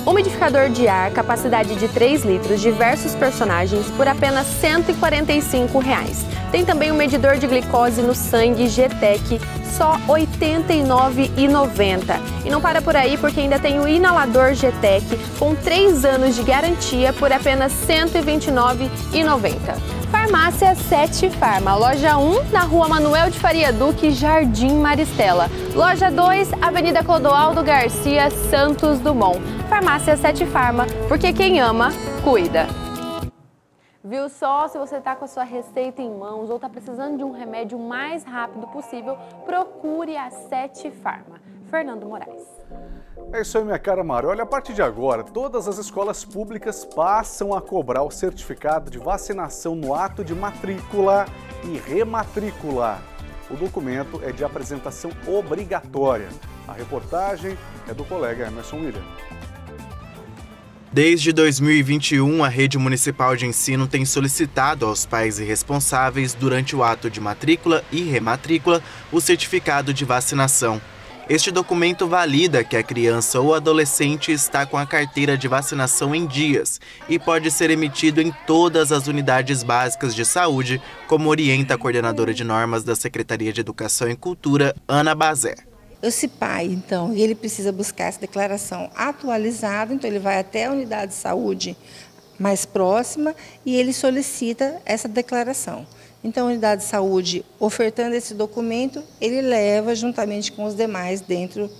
Umidificador de ar, capacidade de 3 litros, diversos personagens, por apenas R$ 145. Tem também um medidor de glicose no sangue GTEC, só R$ 89,90. E não para por aí, porque ainda tem o inalador GTEC com 3 anos de garantia por apenas R$ 129,90. Farmácia 7 Farma, loja 1 na Rua Manuel de Faria Duque, Jardim Maristela. Loja 2, Avenida Clodoaldo Garcia, Santos Dumont. Farmácia 7 Farma, porque quem ama, cuida. Viu só? Se você está com a sua receita em mãos ou está precisando de um remédio o mais rápido possível, procure a 7 Farma. Fernando Moraes. É isso aí, minha cara Mari. Olha, a partir de agora, todas as escolas públicas passam a cobrar o certificado de vacinação no ato de matrícula e rematrícula. O documento é de apresentação obrigatória. A reportagem é do colega Emerson William. Desde 2021, a Rede Municipal de Ensino tem solicitado aos pais e responsáveis, durante o ato de matrícula e rematrícula, o certificado de vacinação. Este documento valida que a criança ou adolescente está com a carteira de vacinação em dias e pode ser emitido em todas as unidades básicas de saúde, como orienta a coordenadora de normas da Secretaria de Educação e Cultura, Ana Bazé. Esse pai, então, ele precisa buscar essa declaração atualizada, então ele vai até a unidade de saúde mais próxima e ele solicita essa declaração. Então, a unidade de saúde, ofertando esse documento, ele leva juntamente com os demais dentro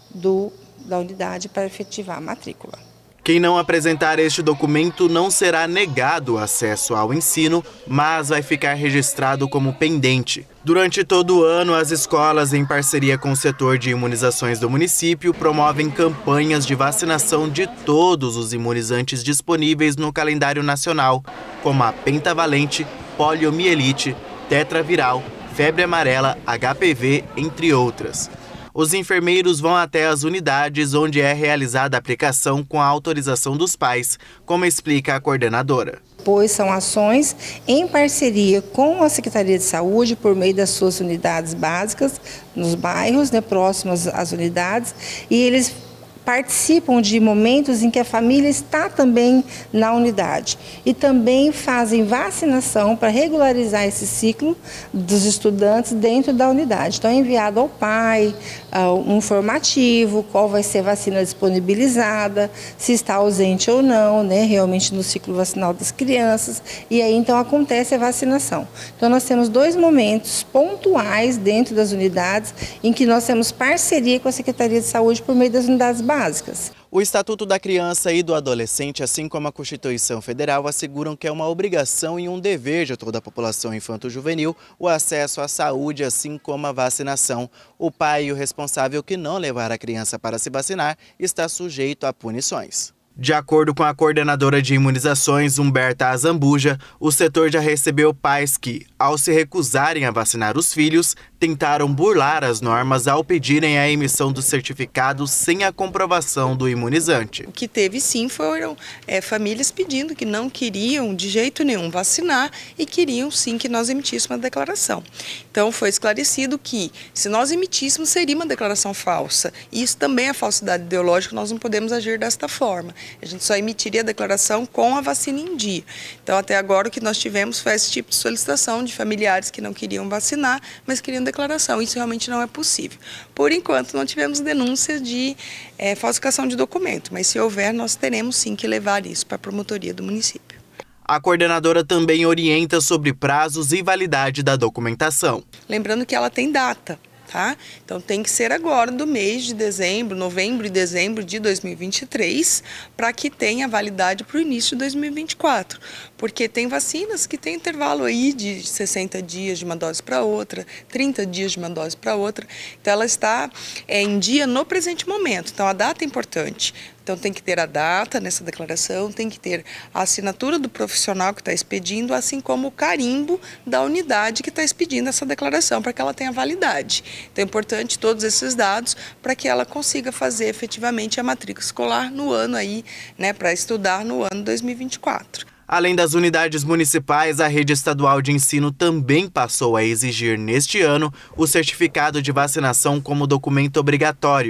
da unidade para efetivar a matrícula. Quem não apresentar este documento não será negado acesso ao ensino, mas vai ficar registrado como pendente. Durante todo o ano, as escolas, em parceria com o setor de imunizações do município, promovem campanhas de vacinação de todos os imunizantes disponíveis no calendário nacional, como a pentavalente, poliomielite, tetraviral, febre amarela, HPV, entre outras. Os enfermeiros vão até as unidades onde é realizada a aplicação com a autorização dos pais, como explica a coordenadora. Pois são ações em parceria com a Secretaria de Saúde, por meio das suas unidades básicas, nos bairros, próximos às unidades, e eles participam de momentos em que a família está também na unidade e também fazem vacinação para regularizar esse ciclo dos estudantes dentro da unidade. Então é enviado ao pai um informativo, qual vai ser a vacina disponibilizada, se está ausente ou não, realmente no ciclo vacinal das crianças, e aí então acontece a vacinação. Então nós temos 2 momentos pontuais dentro das unidades em que nós temos parceria com a Secretaria de Saúde por meio das unidades básicas. O Estatuto da Criança e do Adolescente, assim como a Constituição Federal, asseguram que é uma obrigação e um dever de toda a população infanto-juvenil o acesso à saúde, assim como a vacinação. O pai e o responsável que não levar a criança para se vacinar está sujeito a punições. De acordo com a coordenadora de imunizações, Humberta Azambuja, o setor já recebeu pais que, ao se recusarem a vacinar os filhos, tentaram burlar as normas ao pedirem a emissão do certificado sem a comprovação do imunizante. O que teve sim foram famílias pedindo que não queriam de jeito nenhum vacinar e queriam sim que nós emitíssemos uma declaração. Então foi esclarecido que se nós emitíssemos seria uma declaração falsa. E isso também é falsidade ideológica, nós não podemos agir desta forma. A gente só emitiria a declaração com a vacina em dia. Então até agora o que nós tivemos foi esse tipo de solicitação de familiares que não queriam vacinar, mas queriam declaração. Isso realmente não é possível. Por enquanto, não tivemos denúncia de falsificação de documento, mas se houver, nós teremos sim que levar isso para a promotoria do município. A coordenadora também orienta sobre prazos e validade da documentação. Lembrando que ela tem data. Tá? Então tem que ser agora do mês de dezembro, novembro e dezembro de 2023, para que tenha validade para o início de 2024. Porque tem vacinas que tem intervalo aí de 60 dias de uma dose para outra, 30 dias de uma dose para outra. Então ela está em dia no presente momento. Então a data é importante. Então tem que ter a data nessa declaração, tem que ter a assinatura do profissional que está expedindo, assim como o carimbo da unidade que está expedindo essa declaração, para que ela tenha validade. Então é importante todos esses dados para que ela consiga fazer efetivamente a matrícula escolar no ano aí, para estudar no ano 2024. Além das unidades municipais, a rede estadual de ensino também passou a exigir neste ano o certificado de vacinação como documento obrigatório.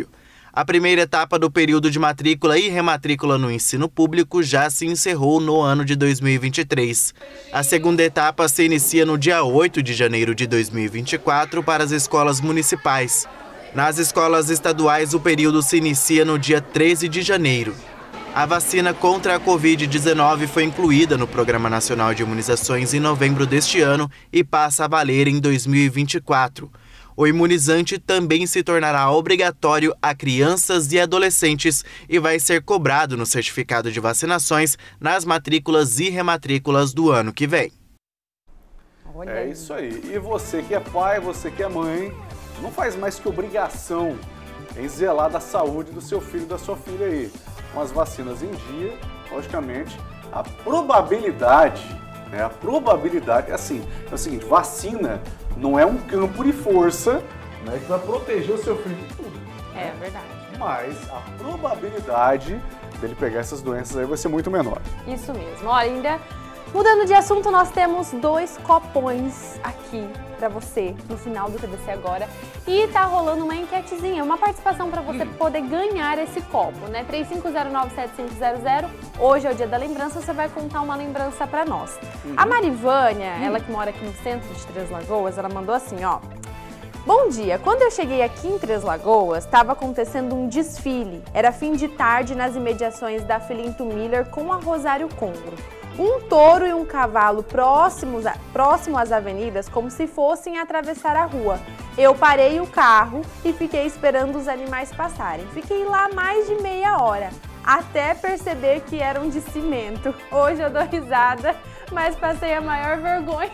A primeira etapa do período de matrícula e rematrícula no ensino público já se encerrou no ano de 2023. A segunda etapa se inicia no dia 8 de janeiro de 2024 para as escolas municipais. Nas escolas estaduais, o período se inicia no dia 13 de janeiro. A vacina contra a Covid-19 foi incluída no Programa Nacional de Imunizações em novembro deste ano e passa a valer em 2024. O imunizante também se tornará obrigatório a crianças e adolescentes e vai ser cobrado no certificado de vacinações nas matrículas e rematrículas do ano que vem. É isso aí. E você que é pai, você que é mãe, não faz mais que obrigação em zelar da saúde do seu filho e da sua filha aí. Com as vacinas em dia, logicamente, a probabilidade é assim, é o seguinte, vacina não é um campo de força, né, que vai proteger o seu filho de tudo. É verdade. Mas a probabilidade dele pegar essas doenças aí vai ser muito menor. Isso mesmo. Olha, ainda mudando de assunto, nós temos 2 copões aqui para você no final do TVC Agora. E tá rolando uma enquetezinha, uma participação para você poder ganhar esse copo, né? 35097500. Hoje é o dia da lembrança, você vai contar uma lembrança para nós. A Marivânia, ela que mora aqui no centro de Três Lagoas, ela mandou assim, ó. Bom dia, quando eu cheguei aqui em Três Lagoas, estava acontecendo um desfile. Era fim de tarde nas imediações da Filinto Miller com a Rosário Congro. Um touro e um cavalo próximo às avenidas, como se fossem atravessar a rua. Eu parei o carro e fiquei esperando os animais passarem. Fiquei lá mais de meia hora, até perceber que eram de cimento. Hoje eu dou risada, mas passei a maior vergonha.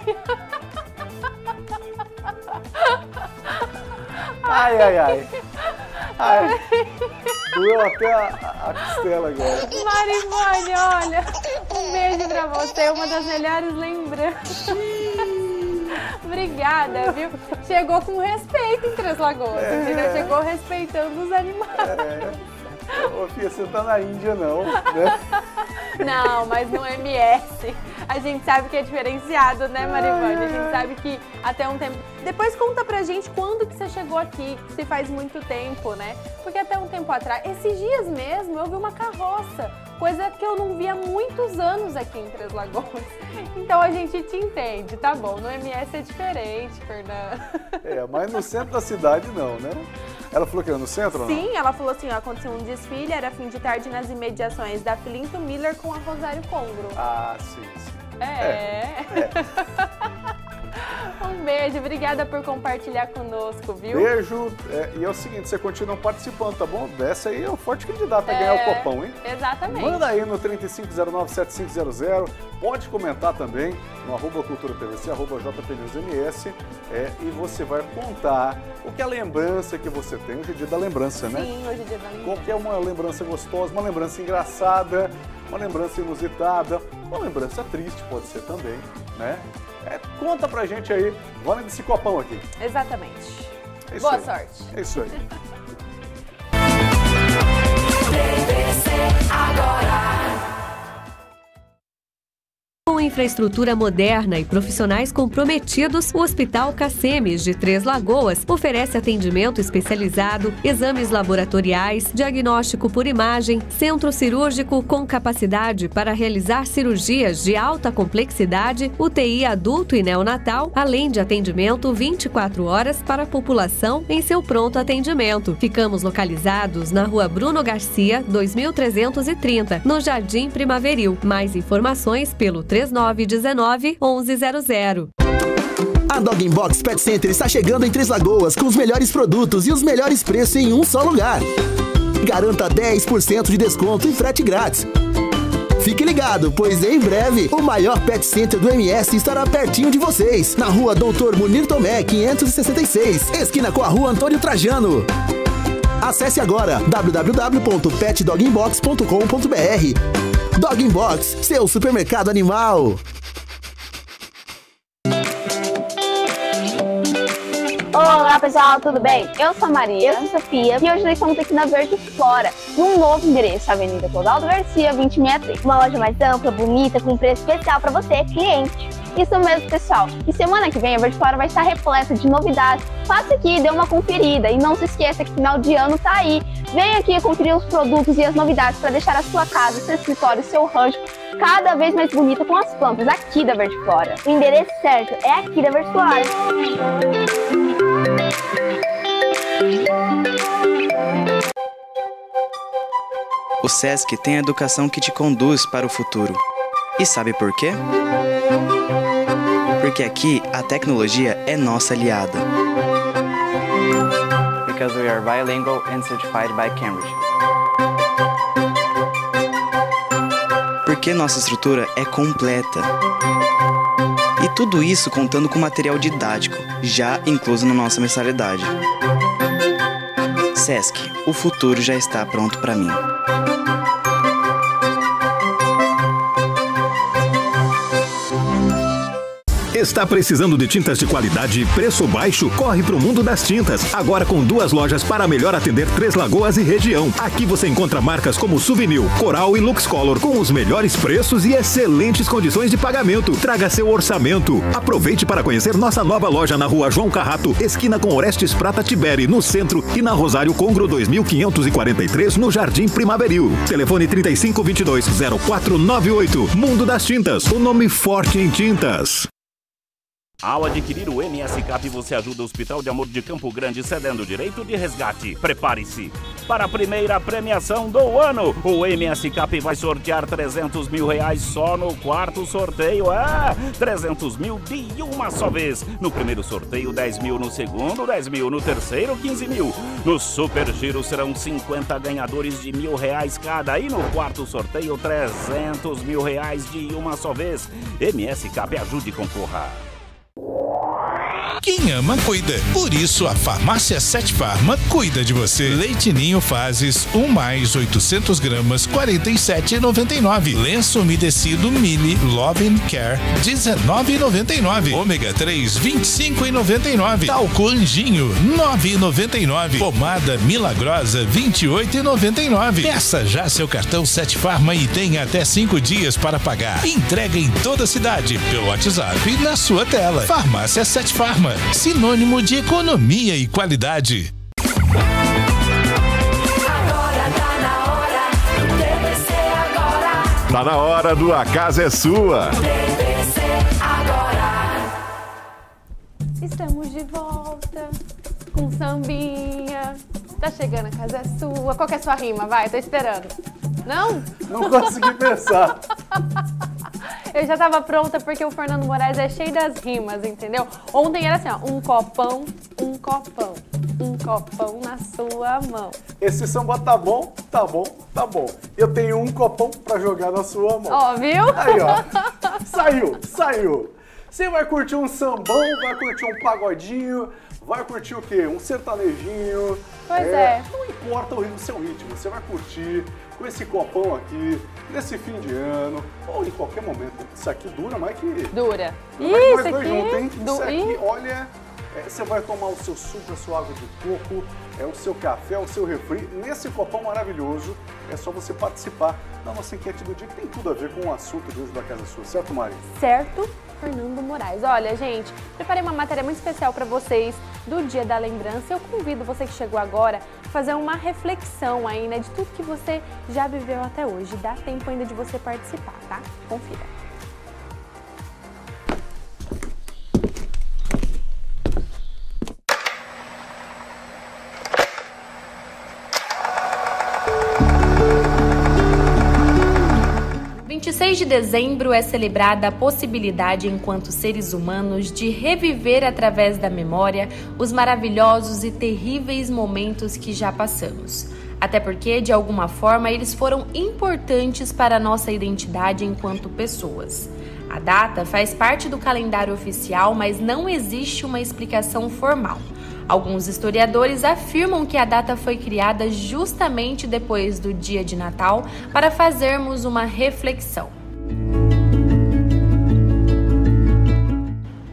Ai, ai, ai. Ai, doeu até a costela agora. Marivânia, olha, um beijo pra você, uma das melhores lembranças. Obrigada, viu? Chegou com respeito em Três Lagoas, entendeu? Chegou respeitando os animais. Ô, filha, você tá na Índia não, né? Não, mas no MS a gente sabe que é diferenciado, né, Marivânia? A gente sabe que até um tempo... Depois conta pra gente quando que você chegou aqui, se faz muito tempo, né? Porque até um tempo atrás, esses dias mesmo, eu vi uma carroça, coisa que eu não via há muitos anos aqui em Três Lagoas. Então a gente te entende, tá bom? No MS é diferente, Fernanda. É, mas no centro da cidade não, né? Ela falou que era no centro ou não? Sim, ela falou assim, ó, aconteceu um desfile, era fim de tarde nas imediações da Filinto Miller com a Rosário Congro. Ah, sim, sim. Um beijo, obrigada por compartilhar conosco, viu? Beijo, e é o seguinte, você continua participando, tá bom? Dessa aí é um forte candidato a ganhar o copão, hein? Exatamente. Manda aí no 35097500, pode comentar também no @culturatvc, @jpnewsms, e você vai contar o que é a lembrança que você tem. Hoje é dia da lembrança, né? Sim, hoje é dia da lembrança. Qual que é uma lembrança gostosa, uma lembrança engraçada, uma lembrança inusitada, uma lembrança triste pode ser também, né? Conta pra gente aí, valendo esse copão aqui. Exatamente. É isso Boa aí. sorte. É isso aí. TVC Agora. Com infraestrutura moderna e profissionais comprometidos, o Hospital Cacemes de Três Lagoas oferece atendimento especializado, exames laboratoriais, diagnóstico por imagem, centro cirúrgico com capacidade para realizar cirurgias de alta complexidade, UTI adulto e neonatal, além de atendimento 24 horas para a população em seu pronto atendimento. Ficamos localizados na Rua Bruno Garcia, 2330, no Jardim Primaveril. Mais informações pelo 3919-1100. A Dog Box Pet Center está chegando em Três Lagoas com os melhores produtos e os melhores preços em um só lugar. Garanta 10% de desconto e frete grátis. Fique ligado, pois em breve o maior Pet Center do MS estará pertinho de vocês, na Rua Doutor Munir Tomé, 566, esquina com a Rua Antônio Trajano. Acesse agora www.petdoginbox.com.br. Dog Box, seu supermercado animal. Olá pessoal, tudo bem? Eu sou a Maria, eu sou a Sofia e hoje nós estamos aqui na Verde Flora, num novo endereço, Avenida Clodoaldo Garcia, 2063. Uma loja mais ampla, bonita, com preço especial para você, cliente. Isso mesmo, pessoal. E semana que vem a Verde Flora vai estar repleta de novidades. Passa aqui e dê uma conferida. E não se esqueça que final de ano tá aí. Vem aqui conferir os produtos e as novidades para deixar a sua casa, seu escritório, seu rancho cada vez mais bonita com as plantas aqui da Verde Flora. O endereço certo é aqui da Verde Flora. O SESC tem a educação que te conduz para o futuro. E sabe por quê? Porque aqui a tecnologia é nossa aliada. Because we are bilingual and certified by Cambridge. Porque nossa estrutura é completa. E tudo isso contando com material didático, já incluso na nossa mensalidade. SESC, o futuro já está pronto para mim. Está precisando de tintas de qualidade e preço baixo? Corre para o mundo das tintas. Agora com 2 lojas para melhor atender Três Lagoas e região. Aqui você encontra marcas como Souvenir, Coral e Luxcolor com os melhores preços e excelentes condições de pagamento. Traga seu orçamento. Aproveite para conhecer nossa nova loja na Rua João Carrato, esquina com Orestes Prata Tiberi, no centro, e na Rosário Congro 2543, no Jardim Primaveril. Telefone 3522-0498. Mundo das Tintas, o nome forte em tintas. Ao adquirir o MS Cap, você ajuda o Hospital de Amor de Campo Grande, cedendo o direito de resgate. Prepare-se para a primeira premiação do ano. O MS Cap vai sortear 300 mil reais só no 4º sorteio. 300 mil de uma só vez. No primeiro sorteio, 10 mil. No segundo, 10 mil. No terceiro, 15 mil. No Super Giro serão 50 ganhadores de R$1.000 cada. E no 4º sorteio, 300 mil reais de uma só vez. MS Cap, ajude e concorra. Quem ama, cuida. Por isso, a Farmácia 7 Farma cuida de você. Leite Ninho Fases 1 mais 800 gramas, R$ 47,99. Lenço umedecido Mili Love and Care, R$ 19,99. Ômega 3, R$ 25,99. Talco Anjinho, R$ 9,99. Pomada Milagrosa, R$ 28,99. Peça já seu cartão 7 Farma e tenha até 5 dias para pagar. Entrega em toda a cidade, pelo WhatsApp e na sua tela. Farmácia 7 Farma, sinônimo de economia e qualidade. Tá na hora do A Casa é Sua. Estamos de volta com sambinha. Tá chegando, A Casa é Sua. Qual que é a sua rima? Vai, tô esperando. Não? Não consegui pensar. Eu já tava pronta porque o Fernando Moraes é cheio das rimas, entendeu? Ontem era assim, ó, um copão na sua mão. Esse samba tá bom, tá bom, tá bom. Eu tenho um copão pra jogar na sua mão. Ó, viu? Aí, ó. Saiu. Você vai curtir um sambão, vai curtir um pagodinho, vai curtir o quê? Um sertanejinho. Pois é. Não importa o seu ritmo, você vai curtir com esse copão aqui, nesse fim de ano, ou em qualquer momento. Isso aqui dura mais que... Dura. Isso aqui... Junto, hein? Isso aqui, olha, você vai tomar o seu suco, a sua água de coco, o seu café, o seu refri, nesse copão maravilhoso. É só você participar da nossa enquete do dia, que tem tudo a ver com o assunto de hoje da Casa Sua. Certo, Mari? Certo, Fernando Moraes. Olha, gente, preparei uma matéria muito especial para vocês do Dia da Lembrança. Eu convido você que chegou agora a fazer uma reflexão aí, né, de tudo que você já viveu até hoje. Dá tempo ainda de você participar, tá? Confira. Dia 26 de dezembro é celebrada a possibilidade, enquanto seres humanos, de reviver através da memória os maravilhosos e terríveis momentos que já passamos. Até porque, de alguma forma, eles foram importantes para a nossa identidade enquanto pessoas. A data faz parte do calendário oficial, mas não existe uma explicação formal. Alguns historiadores afirmam que a data foi criada justamente depois do dia de Natal para fazermos uma reflexão.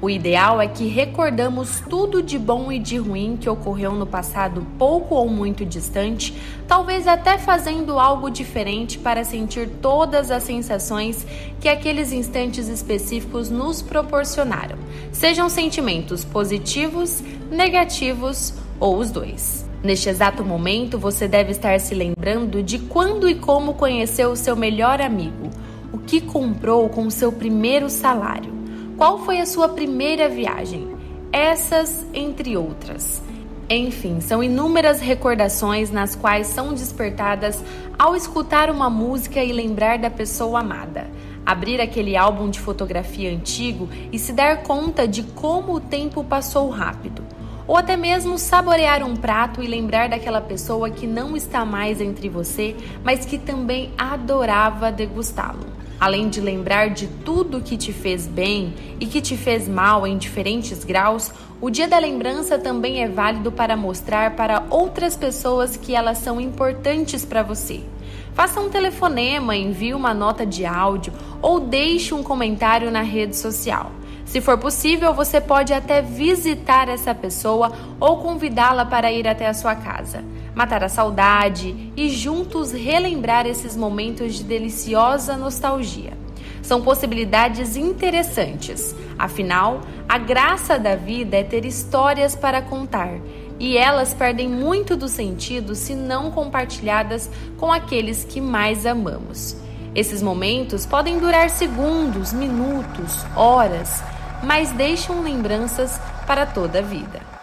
O ideal é que recordamos tudo de bom e de ruim que ocorreu no passado pouco ou muito distante, talvez até fazendo algo diferente para sentir todas as sensações que aqueles instantes específicos nos proporcionaram, sejam sentimentos positivos, negativos ou os dois. Neste exato momento, você deve estar se lembrando de quando e como conheceu o seu melhor amigo, o que comprou com o seu primeiro salário. Qual foi a sua primeira viagem? Essas, entre outras. Enfim, são inúmeras recordações nas quais são despertadas ao escutar uma música e lembrar da pessoa amada. Abrir aquele álbum de fotografia antigo e se dar conta de como o tempo passou rápido. Ou até mesmo saborear um prato e lembrar daquela pessoa que não está mais entre você, mas que também adorava degustá-lo. Além de lembrar de tudo que te fez bem e que te fez mal em diferentes graus, o Dia da Lembrança também é válido para mostrar para outras pessoas que elas são importantes para você. Faça um telefonema, envie uma nota de áudio ou deixe um comentário na rede social. Se for possível, você pode até visitar essa pessoa ou convidá-la para ir até a sua casa. Matar a saudade e juntos relembrar esses momentos de deliciosa nostalgia. São possibilidades interessantes. Afinal, a graça da vida é ter histórias para contar. E elas perdem muito do sentido se não compartilhadas com aqueles que mais amamos. Esses momentos podem durar segundos, minutos, horas, mas deixam lembranças para toda a vida.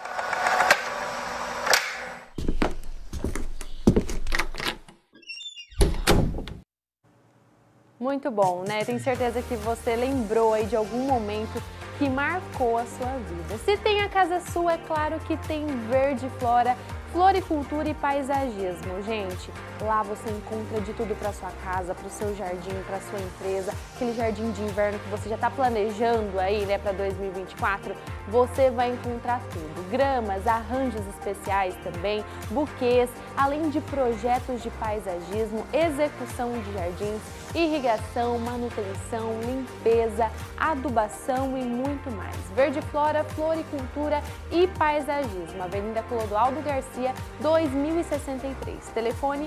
Muito bom, né? Tenho certeza que você lembrou aí de algum momento que marcou a sua vida. Se tem a casa sua, é claro que tem Verde Flora, floricultura e paisagismo. Gente, lá você encontra de tudo para sua casa, para o seu jardim, para sua empresa, aquele jardim de inverno que você já está planejando aí, né, para 2024, você vai encontrar tudo. Gramas, arranjos especiais também, buquês, além de projetos de paisagismo, execução de jardins, irrigação, manutenção, limpeza, adubação e muito mais. Verde Flora, floricultura e paisagismo. Avenida Clodoaldo Garcia, 2063. Telefone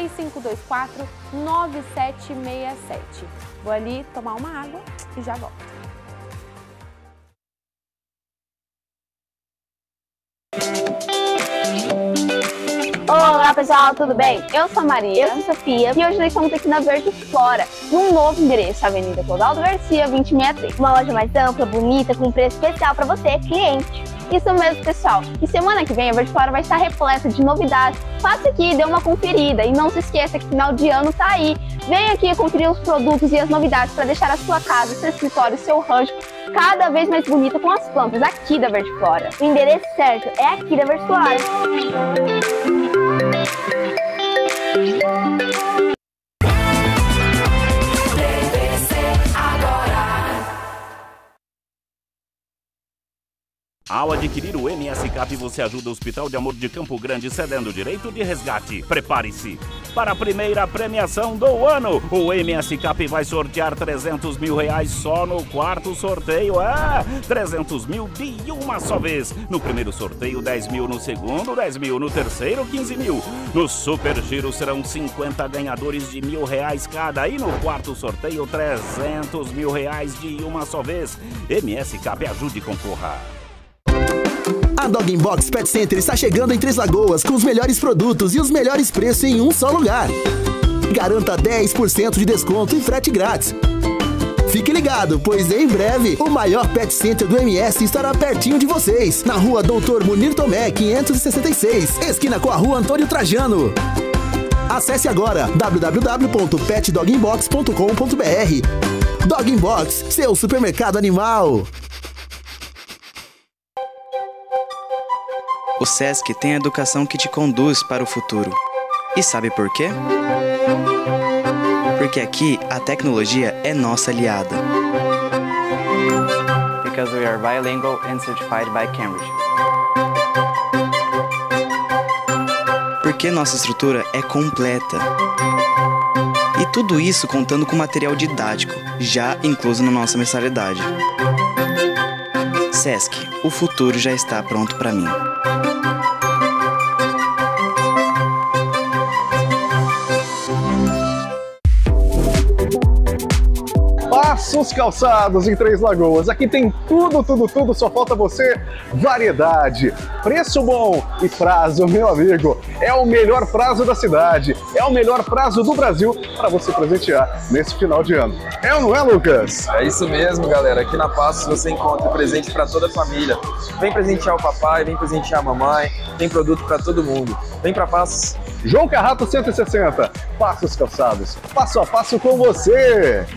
3524-9767. Vou ali tomar uma água e já volto. Olá pessoal, tudo bem? Eu sou a Maria, eu sou a Sofia e hoje nós estamos aqui na Verde Flora, num novo endereço, Avenida Clodoaldo Garcia, 2063. Uma loja mais ampla, bonita, com preço especial para você, cliente. Isso mesmo, pessoal. E semana que vem a Verde Flora vai estar repleta de novidades. Passa aqui, dê uma conferida e não se esqueça que final de ano tá aí. Venha aqui conferir os produtos e as novidades para deixar a sua casa, seu escritório, seu rancho cada vez mais bonita com as plantas aqui da Verde Flora. O endereço certo é aqui da Verde Flora. Ao adquirir o MS Cap, você ajuda o Hospital de Amor de Campo Grande, cedendo o direito de resgate. Prepare-se para a primeira premiação do ano. O MS Cap vai sortear R$300 mil só no quarto sorteio. 300 mil de uma só vez. No primeiro sorteio, 10 mil. No segundo, 10 mil. No terceiro, 15 mil. No Super Giro serão 50 ganhadores de R$1.000 cada. E no quarto sorteio, R$300 mil de uma só vez. MS Cap, ajude e concorra. A Dog Box Pet Center está chegando em Três Lagoas com os melhores produtos e os melhores preços em um só lugar. Garanta 10% de desconto e frete grátis. Fique ligado, pois em breve o maior Pet Center do MS estará pertinho de vocês, na rua Doutor Munir Tomé, 566, esquina com a rua Antônio Trajano. Acesse agora www.petdoginbox.com.br. Dog Box, seu supermercado animal. O SESC tem a educação que te conduz para o futuro. E sabe por quê? Porque aqui a tecnologia é nossa aliada. Because we are bilingual and certified by Cambridge. Porque nossa estrutura é completa. E tudo isso contando com material didático, já incluso na nossa mensalidade. Sesc, o futuro já está pronto para mim. Passos Calçados em Três Lagoas. Aqui tem tudo, só falta você. Variedade, preço bom e prazo, meu amigo. É o melhor prazo da cidade, é o melhor prazo do Brasil para você presentear nesse final de ano. É ou não é, Lucas? É isso mesmo, galera. Aqui na Passos você encontra presente para toda a família. Vem presentear o papai, vem presentear a mamãe, tem produto para todo mundo. Vem para Passos. João Carrato 160, Passos Calçados, passo a passo com você.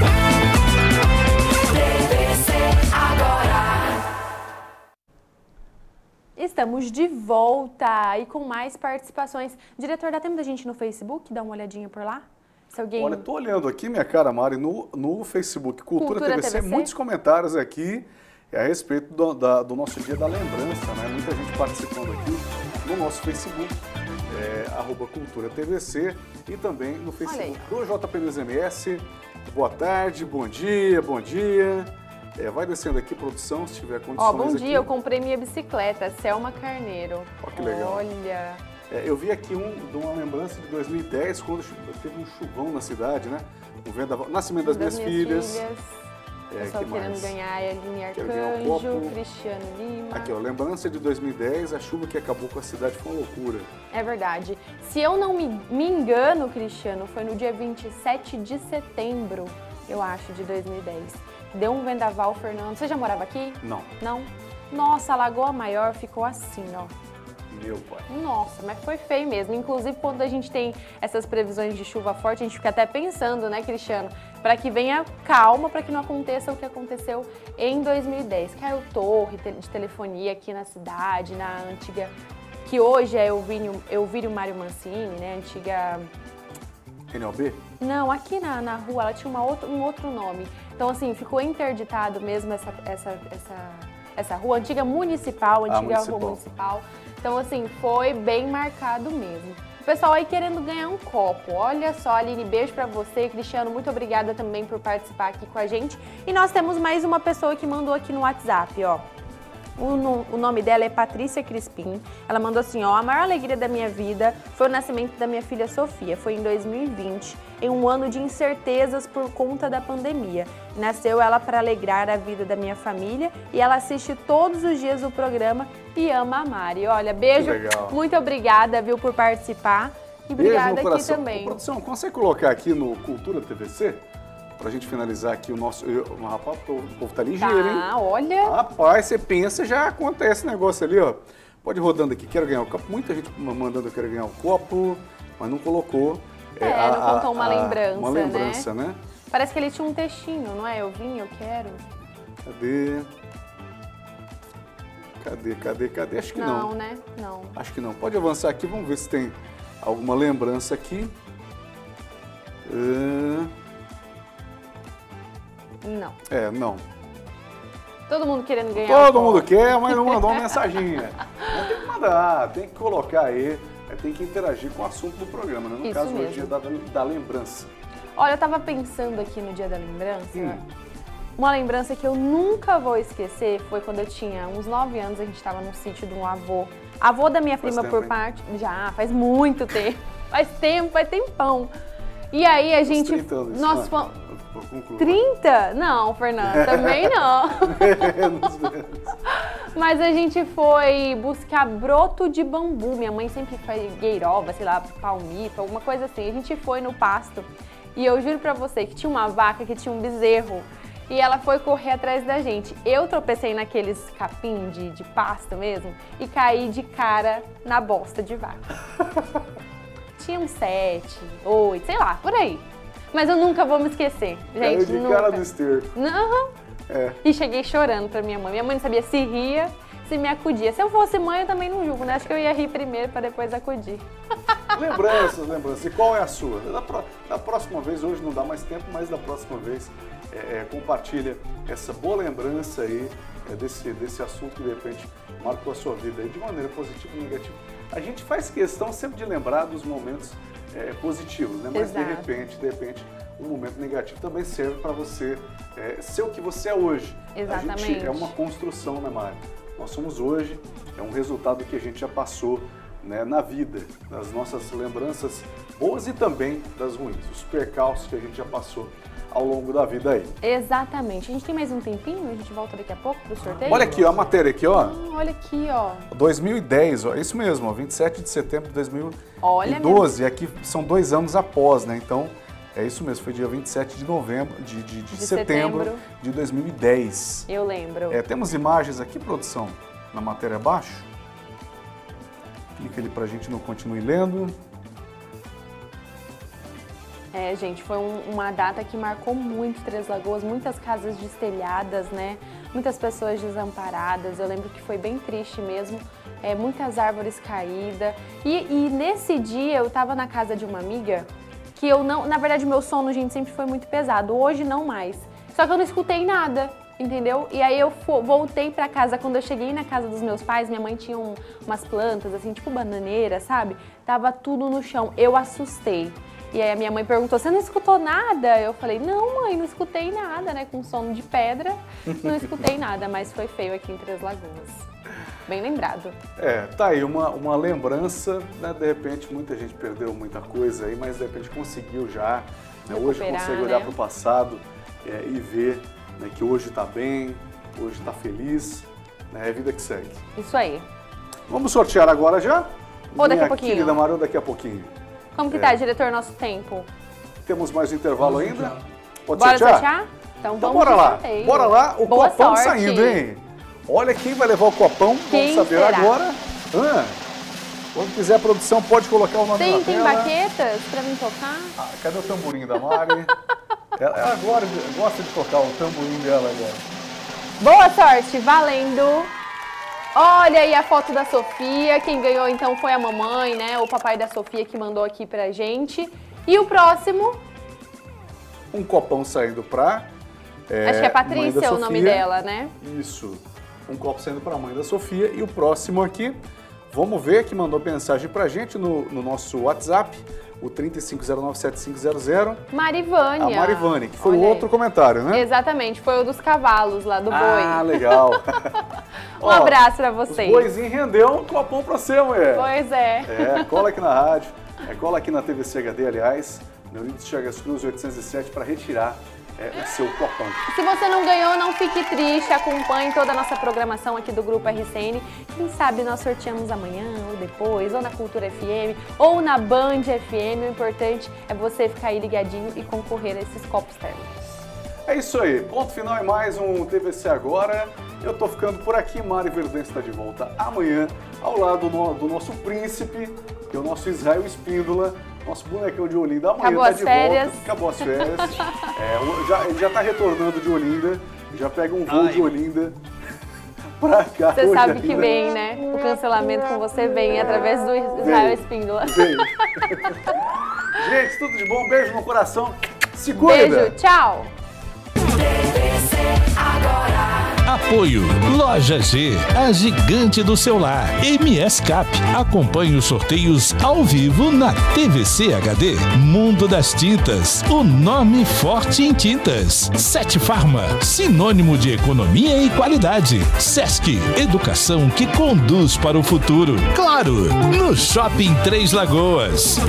Estamos de volta e com mais participações. Diretor, dá tempo da gente no Facebook dar uma olhadinha por lá? Se alguém... Olha, tô olhando aqui, minha cara Mari, no Facebook Cultura TVC, muitos comentários aqui a respeito do nosso Dia da Lembrança, né? Muita gente participando aqui no nosso Facebook, @Cultura TVC, e também no Facebook do JP2MS. Boa tarde, bom dia, bom dia. Vai descendo aqui, produção, se tiver condições. Bom dia, aqui. eu comprei minha bicicleta, Selma Carneiro. Ó, que legal. Olha. Eu vi aqui de uma lembrança de 2010, quando teve um chuvão na cidade, né? O vendaval, nascimento das minhas filhas. Pessoal querendo ganhar a Aline Arcanjo, Cristiano Lima. Aqui, ó, lembrança de 2010, a chuva que acabou com a cidade foi uma loucura. É verdade. Se eu não me engano, Cristiano, foi no dia 27 de setembro, eu acho, de 2010. Deu um vendaval, Fernando. Você já morava aqui? Não. Não? Nossa, a Lagoa Maior ficou assim, ó. Meu pai. Nossa, mas foi feio mesmo. Inclusive, quando a gente tem essas previsões de chuva forte, a gente fica até pensando, né, Cristiano? Para que venha calma, para que não aconteça o que aconteceu em 2010. Caiu torre de telefonia aqui na cidade, na antiga... Que hoje é Elvírio Mário Mancini, né? Antiga... NLB? Não, aqui na rua ela tinha um outro nome. Então, assim, ficou interditado mesmo essa rua, antiga municipal, rua municipal. Então, assim, foi bem marcado mesmo. O pessoal aí querendo ganhar um copo. Olha só, Aline, beijo pra você. Cristiano, muito obrigada também por participar aqui com a gente. E nós temos mais uma pessoa que mandou aqui no WhatsApp, ó. O nome dela é Patrícia Crispim. Ela mandou assim, ó, a maior alegria da minha vida foi o nascimento da minha filha Sofia. Foi em 2020, em um ano de incertezas por conta da pandemia. Nasceu ela para alegrar a vida da minha família e ela assiste todos os dias o programa e ama a Mari. Olha, beijo, muito obrigada, viu, por participar. E obrigada aqui também. Produção, consegue colocar aqui no Cultura TVC? Pra gente finalizar aqui o nosso... Rapaz, o povo tá ligeiro, hein? Olha... Rapaz, você pensa, já acontece esse negócio ali, ó. Pode ir rodando aqui, quero ganhar o copo. Muita gente mandando eu quero ganhar o copo, mas não colocou. Não contou uma lembrança, uma lembrança, né? Parece que ele tinha um textinho, não é? Eu vim, eu quero. Cadê? Acho que não. Não, né? Não. Acho que não. Pode avançar aqui, vamos ver se tem alguma lembrança aqui. Não. Não. Todo mundo querendo ganhar. Todo mundo quer, mas não mandou uma mensaginha. Mas tem que mandar, tem que colocar aí, tem que interagir com o assunto do programa, né? No caso, o dia da lembrança. Olha, eu tava pensando aqui no dia da lembrança. Uma lembrança que eu nunca vou esquecer foi quando eu tinha uns 9 anos, a gente tava no sítio de um avô. Avô da minha prima por parte... Já, faz muito tempo. Faz tempão. E aí a gente... 30 anos. Nós fomos... 30? Não, Fernando, também não. Mas a gente foi buscar broto de bambu. Minha mãe sempre faz gueiroba, sei lá, palmito, alguma coisa assim. A gente foi no pasto e eu juro pra você que tinha uma vaca que tinha um bezerro e ela foi correr atrás da gente. Eu tropecei naqueles capim de pasto mesmo e caí de cara na bosta de vaca. Tinha uns 7, 8, sei lá, por aí. Mas eu nunca vou me esquecer, gente, de cara do esterco. Não. E cheguei chorando pra minha mãe. Minha mãe não sabia se ria, se me acudia. Se eu fosse mãe, eu também não julgo, né? Acho que eu ia rir primeiro pra depois acudir. Lembranças. E qual é a sua? Da próxima vez, hoje não dá mais tempo, mas da próxima vez, compartilha essa boa lembrança aí desse assunto que de repente marcou a sua vida aí, de maneira positiva ou negativa. A gente faz questão sempre de lembrar dos momentos positivos, né? Mas de repente, um momento negativo também serve para você ser o que você é hoje. Exatamente. A gente é uma construção, né, Mari? Nós somos hoje, é um resultado que a gente já passou, né, na vida, das nossas lembranças boas e também das ruins, os percalços que a gente já passou ao longo da vida aí. Exatamente. A gente tem mais um tempinho, a gente volta daqui a pouco pro sorteio? Olha aqui, ó, a matéria aqui, ó. Olha aqui, ó. 2010, ó, isso mesmo, ó, 27 de setembro de 2012. Olha, e aqui são 2 anos após, né? Então, é isso mesmo, foi dia 27 de novembro, de setembro de 2010. Eu lembro. Temos imagens aqui, produção, na matéria abaixo. Clica ali pra gente não continue lendo. Gente, foi uma data que marcou muito Três Lagoas, muitas casas destelhadas, né? Muitas pessoas desamparadas. Eu lembro que foi bem triste mesmo, muitas árvores caídas. E nesse dia eu estava na casa de uma amiga que eu não... Na verdade, o meu sono, gente, sempre foi muito pesado. Hoje não mais. Só que eu não escutei nada, entendeu? E aí eu voltei pra casa. Quando eu cheguei na casa dos meus pais, minha mãe tinha umas plantas, assim, tipo bananeira, sabe? Tava tudo no chão. Eu assustei. E aí a minha mãe perguntou, você não escutou nada? Eu falei, não, mãe, não escutei nada, né? Com sono de pedra, não escutei nada, mas foi feio aqui em Três Lagoas. Bem lembrado. Tá aí uma lembrança, né? De repente muita gente perdeu muita coisa aí, mas de repente conseguiu já, né? Hoje consegue olhar para o passado e ver, né, que hoje está bem, hoje está feliz, né? É a vida que segue. Isso aí. Vamos sortear agora já? Ou daqui a pouquinho? Querida Maru, daqui a pouquinho. Como que tá, diretor, nosso tempo? Temos mais um intervalo ainda? Pode Bora sortear? Então vamos bora lá. Sorteio. Bora lá, o Boa copão sorte. saindo, hein? Olha quem vai levar o copão, Quem vamos saber será? agora. Quando quiser a produção, pode colocar o nome na Tem tela. baquetas pra mim tocar? Cadê o tamborim da Mari? ela agora gosta de tocar o tamborim dela agora. Boa sorte, valendo! Olha aí a foto da Sofia, quem ganhou então foi a mamãe, né? O papai da Sofia que mandou aqui pra gente. E o próximo? Um copão saindo pra... Acho que é Patrícia é o nome dela, né? Isso. Um copo saindo pra mãe da Sofia. E o próximo aqui, vamos ver, que mandou mensagem pra gente no nosso WhatsApp, o 35097500. Marivânia. A Marivânia, que foi o outro comentário, né? Exatamente, foi o dos cavalos lá, do boi. Ah, legal. Um abraço pra vocês. O boizinho rendeu um copão pra você, mulher. Pois é. Cola aqui na rádio, cola aqui na TVC HD, aliás, Leonidas Chagas Cruz 807 para retirar o seu copão. Se você não ganhou, não fique triste, acompanhe toda a nossa programação aqui do Grupo RCN. Quem sabe nós sorteamos amanhã, ou depois, ou na Cultura FM, ou na Band FM. O importante é você ficar aí ligadinho e concorrer a esses copos térmicos. É isso aí, ponto final e mais um TVC Agora. Eu tô ficando por aqui, Mari Verdense está de volta amanhã, ao lado do nosso príncipe, que é o nosso Israel Espíndola, nosso bonecão de Olinda. Amanhã Acabou tá as de férias. volta. Acabou as férias. Ele já tá retornando de Olinda, já pega um voo de Olinda pra cá. Você sabe ainda. que vem, né? O cancelamento com você vem através do Israel Espíndola. Gente, tudo de bom, beijo no coração. Se cuida. Beijo, tchau. Apoio Loja G, a gigante do celular. MS Cap. Acompanhe os sorteios ao vivo na TVC HD. Mundo das Tintas, o nome forte em tintas. Sete Farma, sinônimo de economia e qualidade. Sesc, educação que conduz para o futuro. Claro, no Shopping Três Lagoas.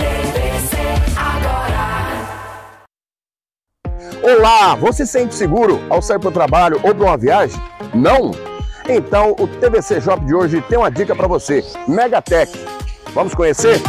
Olá, você se sente seguro ao sair para o trabalho ou para uma viagem? Não? Então o TVC Shop de hoje tem uma dica para você, Megatech. Vamos conhecer?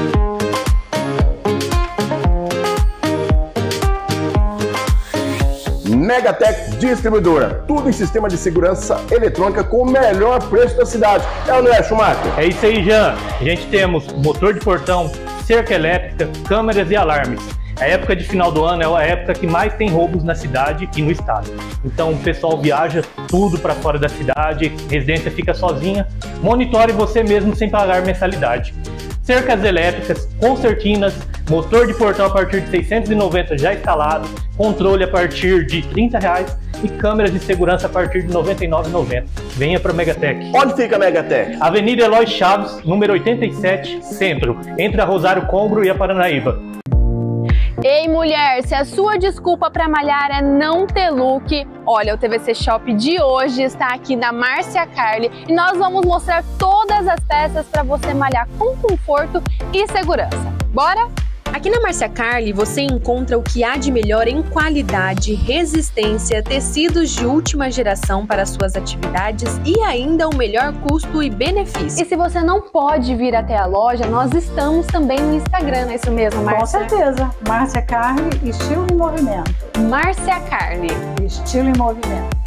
Megatech Distribuidora, tudo em sistema de segurança eletrônica com o melhor preço da cidade. É o André Schumacher? É isso aí, Jean. A gente temos motor de portão, cerca elétrica, câmeras e alarmes. A época de final do ano é a época que mais tem roubos na cidade e no estado. Então o pessoal viaja tudo para fora da cidade, residência fica sozinha. Monitore você mesmo sem pagar mensalidade. Cercas elétricas, concertinas, motor de portão a partir de 690 já instalado, controle a partir de R$30 e câmeras de segurança a partir de R$ 99,90. Venha para o Megatech. Onde fica a Megatech? Avenida Eloy Chaves, número 87, Centro, entre a Rosário Combro e a Paranaíba. Ei, mulher, se a sua desculpa para malhar é não ter look, olha, o TVC Shop de hoje está aqui na Márcia Carli e nós vamos mostrar todas as peças para você malhar com conforto e segurança. Bora? Aqui na Márcia Carli você encontra o que há de melhor em qualidade, resistência, tecidos de última geração para suas atividades e ainda o melhor custo e benefício. E se você não pode vir até a loja, nós estamos também no Instagram, não é isso mesmo, Márcia? Com certeza. Márcia Carli, estilo em movimento. Márcia Carli, estilo em movimento.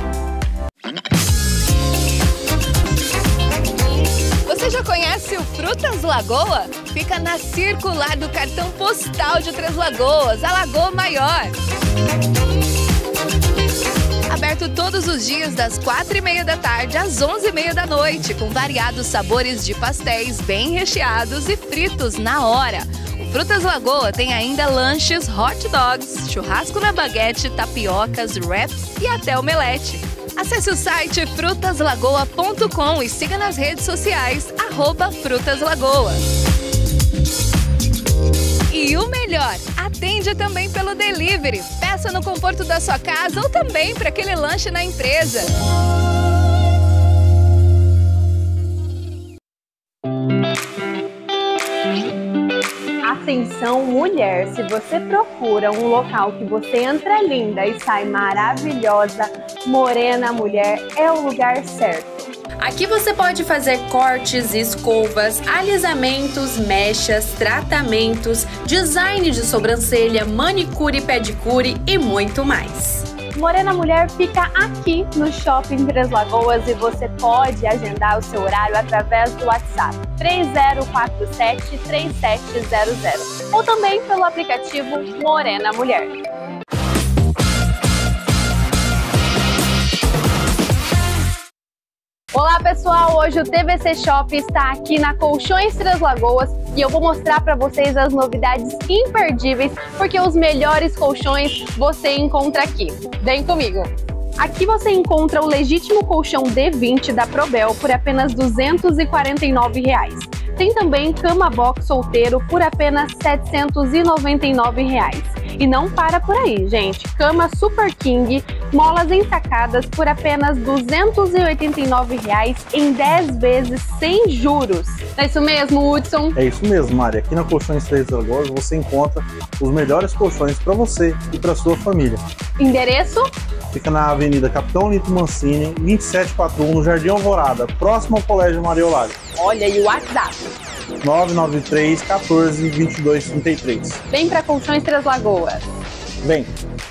Você já conhece o Frutas Lagoa? Fica na circular do cartão postal de Três Lagoas, a Lagoa Maior. Aberto todos os dias das 4h30 da tarde às 11h30 da noite, com variados sabores de pastéis bem recheados e fritos na hora. O Frutas Lagoa tem ainda lanches, hot dogs, churrasco na baguete, tapiocas, wraps e até omelete. Acesse o site frutaslagoa.com e siga nas redes sociais @frutaslagoa. E o melhor, atende também pelo delivery. Peça no conforto da sua casa ou também para aquele lanche na empresa. Atenção, mulher, se você procura um local que você entra linda e sai maravilhosa, Morena Mulher é o lugar certo. Aqui você pode fazer cortes, escovas, alisamentos, mechas, tratamentos, design de sobrancelha, manicure, pedicure e muito mais. Morena Mulher fica aqui no Shopping Três Lagoas e você pode agendar o seu horário através do WhatsApp 3047-3700 ou também pelo aplicativo Morena Mulher. Olá pessoal, hoje o TVC Shop está aqui na Colchões Três Lagoas e eu vou mostrar para vocês as novidades imperdíveis, porque os melhores colchões você encontra aqui. Vem comigo! Aqui você encontra o legítimo colchão D20 da Probel por apenas R$ 249. Tem também cama box solteiro por apenas R$ 799. E não para por aí, gente. Cama Super King, molas ensacadas por apenas R$ 289 em 10 vezes sem juros. É isso mesmo, Hudson? É isso mesmo, Mari. Aqui na Colchões Três Lagoas você encontra os melhores colchões para você e para sua família. Endereço? Fica na Avenida Capitão Lito Mancini, 2741, no Jardim Alvorada, próximo ao Colégio Maria Eulália. Olha, e o WhatsApp? 993 14 22 33. Vem para Colchões Três Lagoas. Vem.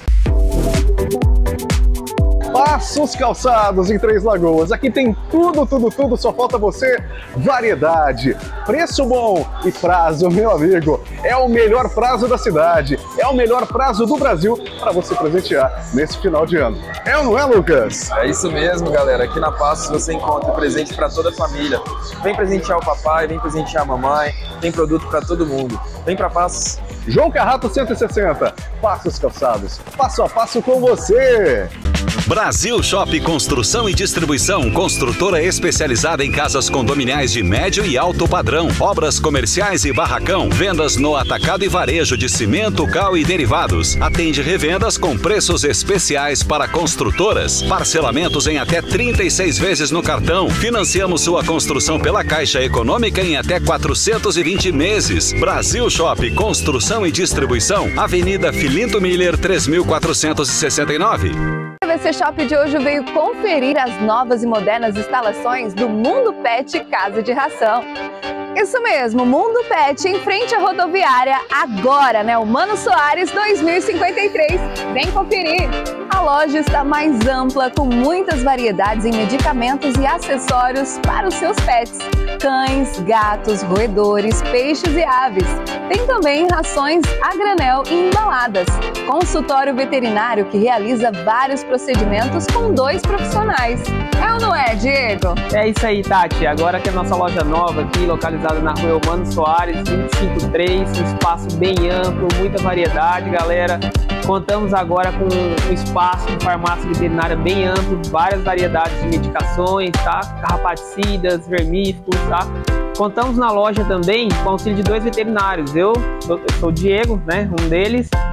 Passos Calçados em Três Lagoas. Aqui tem tudo, só falta você. Variedade, preço bom e prazo, meu amigo. É o melhor prazo da cidade, é o melhor prazo do Brasil para você presentear nesse final de ano. É ou não é, Lucas? É isso mesmo, galera. Aqui na Passos você encontra presente para toda a família. Vem presentear o papai, vem presentear a mamãe, tem produto para todo mundo. Vem para Passos. João Carrato 160, Passos Calçados, passo a passo com você. Brasil Shop Construção e Distribuição, construtora especializada em casas condominiais de médio e alto padrão, obras comerciais e barracão, vendas no atacado e varejo de cimento, cal e derivados. Atende revendas com preços especiais para construtoras, parcelamentos em até 36 vezes no cartão. Financiamos sua construção pela Caixa Econômica em até 420 meses. Brasil Shop Construção e Distribuição, Avenida Filinto Miller 3469. O TVC Shop de hoje veio conferir as novas e modernas instalações do Mundo Pet Casa de Ração. Isso mesmo, Mundo Pet em frente à rodoviária, agora, né? O Mano Soares 2053. Vem conferir! A loja está mais ampla, com muitas variedades em medicamentos e acessórios para os seus pets. Cães, gatos, roedores, peixes e aves. Tem também rações a granel e embaladas. Consultório veterinário que realiza vários procedimentos com 2 profissionais. É ou não é, Diego? É isso aí, Tati. Agora que a nossa loja nova aqui, localizada na rua Mano Soares 253, um espaço bem amplo, muita variedade, galera. Contamos agora com um espaço de farmácia veterinária bem amplo, várias variedades de medicações, tá? Carrapaticidas, vermífugos, tá? Contamos na loja também com o auxílio de 2 veterinários. Eu sou o Diego, né? Um deles,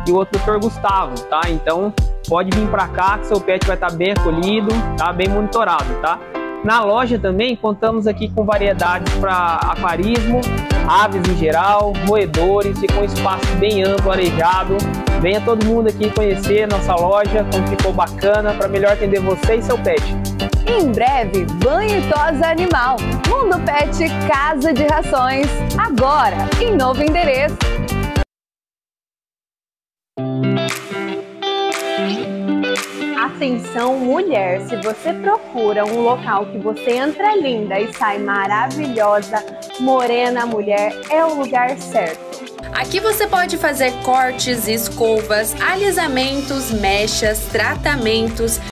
e o outro Dr. Gustavo, tá? Então pode vir para cá que seu pet vai estar bem acolhido, tá? Bem monitorado, tá? Na loja também contamos aqui com variedades para aquarismo, aves em geral, roedores, fica um espaço bem amplo, arejado. Venha todo mundo aqui conhecer nossa loja, como ficou bacana, para melhor atender você e seu pet. Em breve, banho e tosa animal. Mundo Pet Casa de Rações, agora em novo endereço. Atenção mulher, se você procura um local que você entra linda e sai maravilhosa, morena mulher, é o lugar certo. Aqui você pode fazer cortes, escovas, alisamentos, mechas, tratamentos,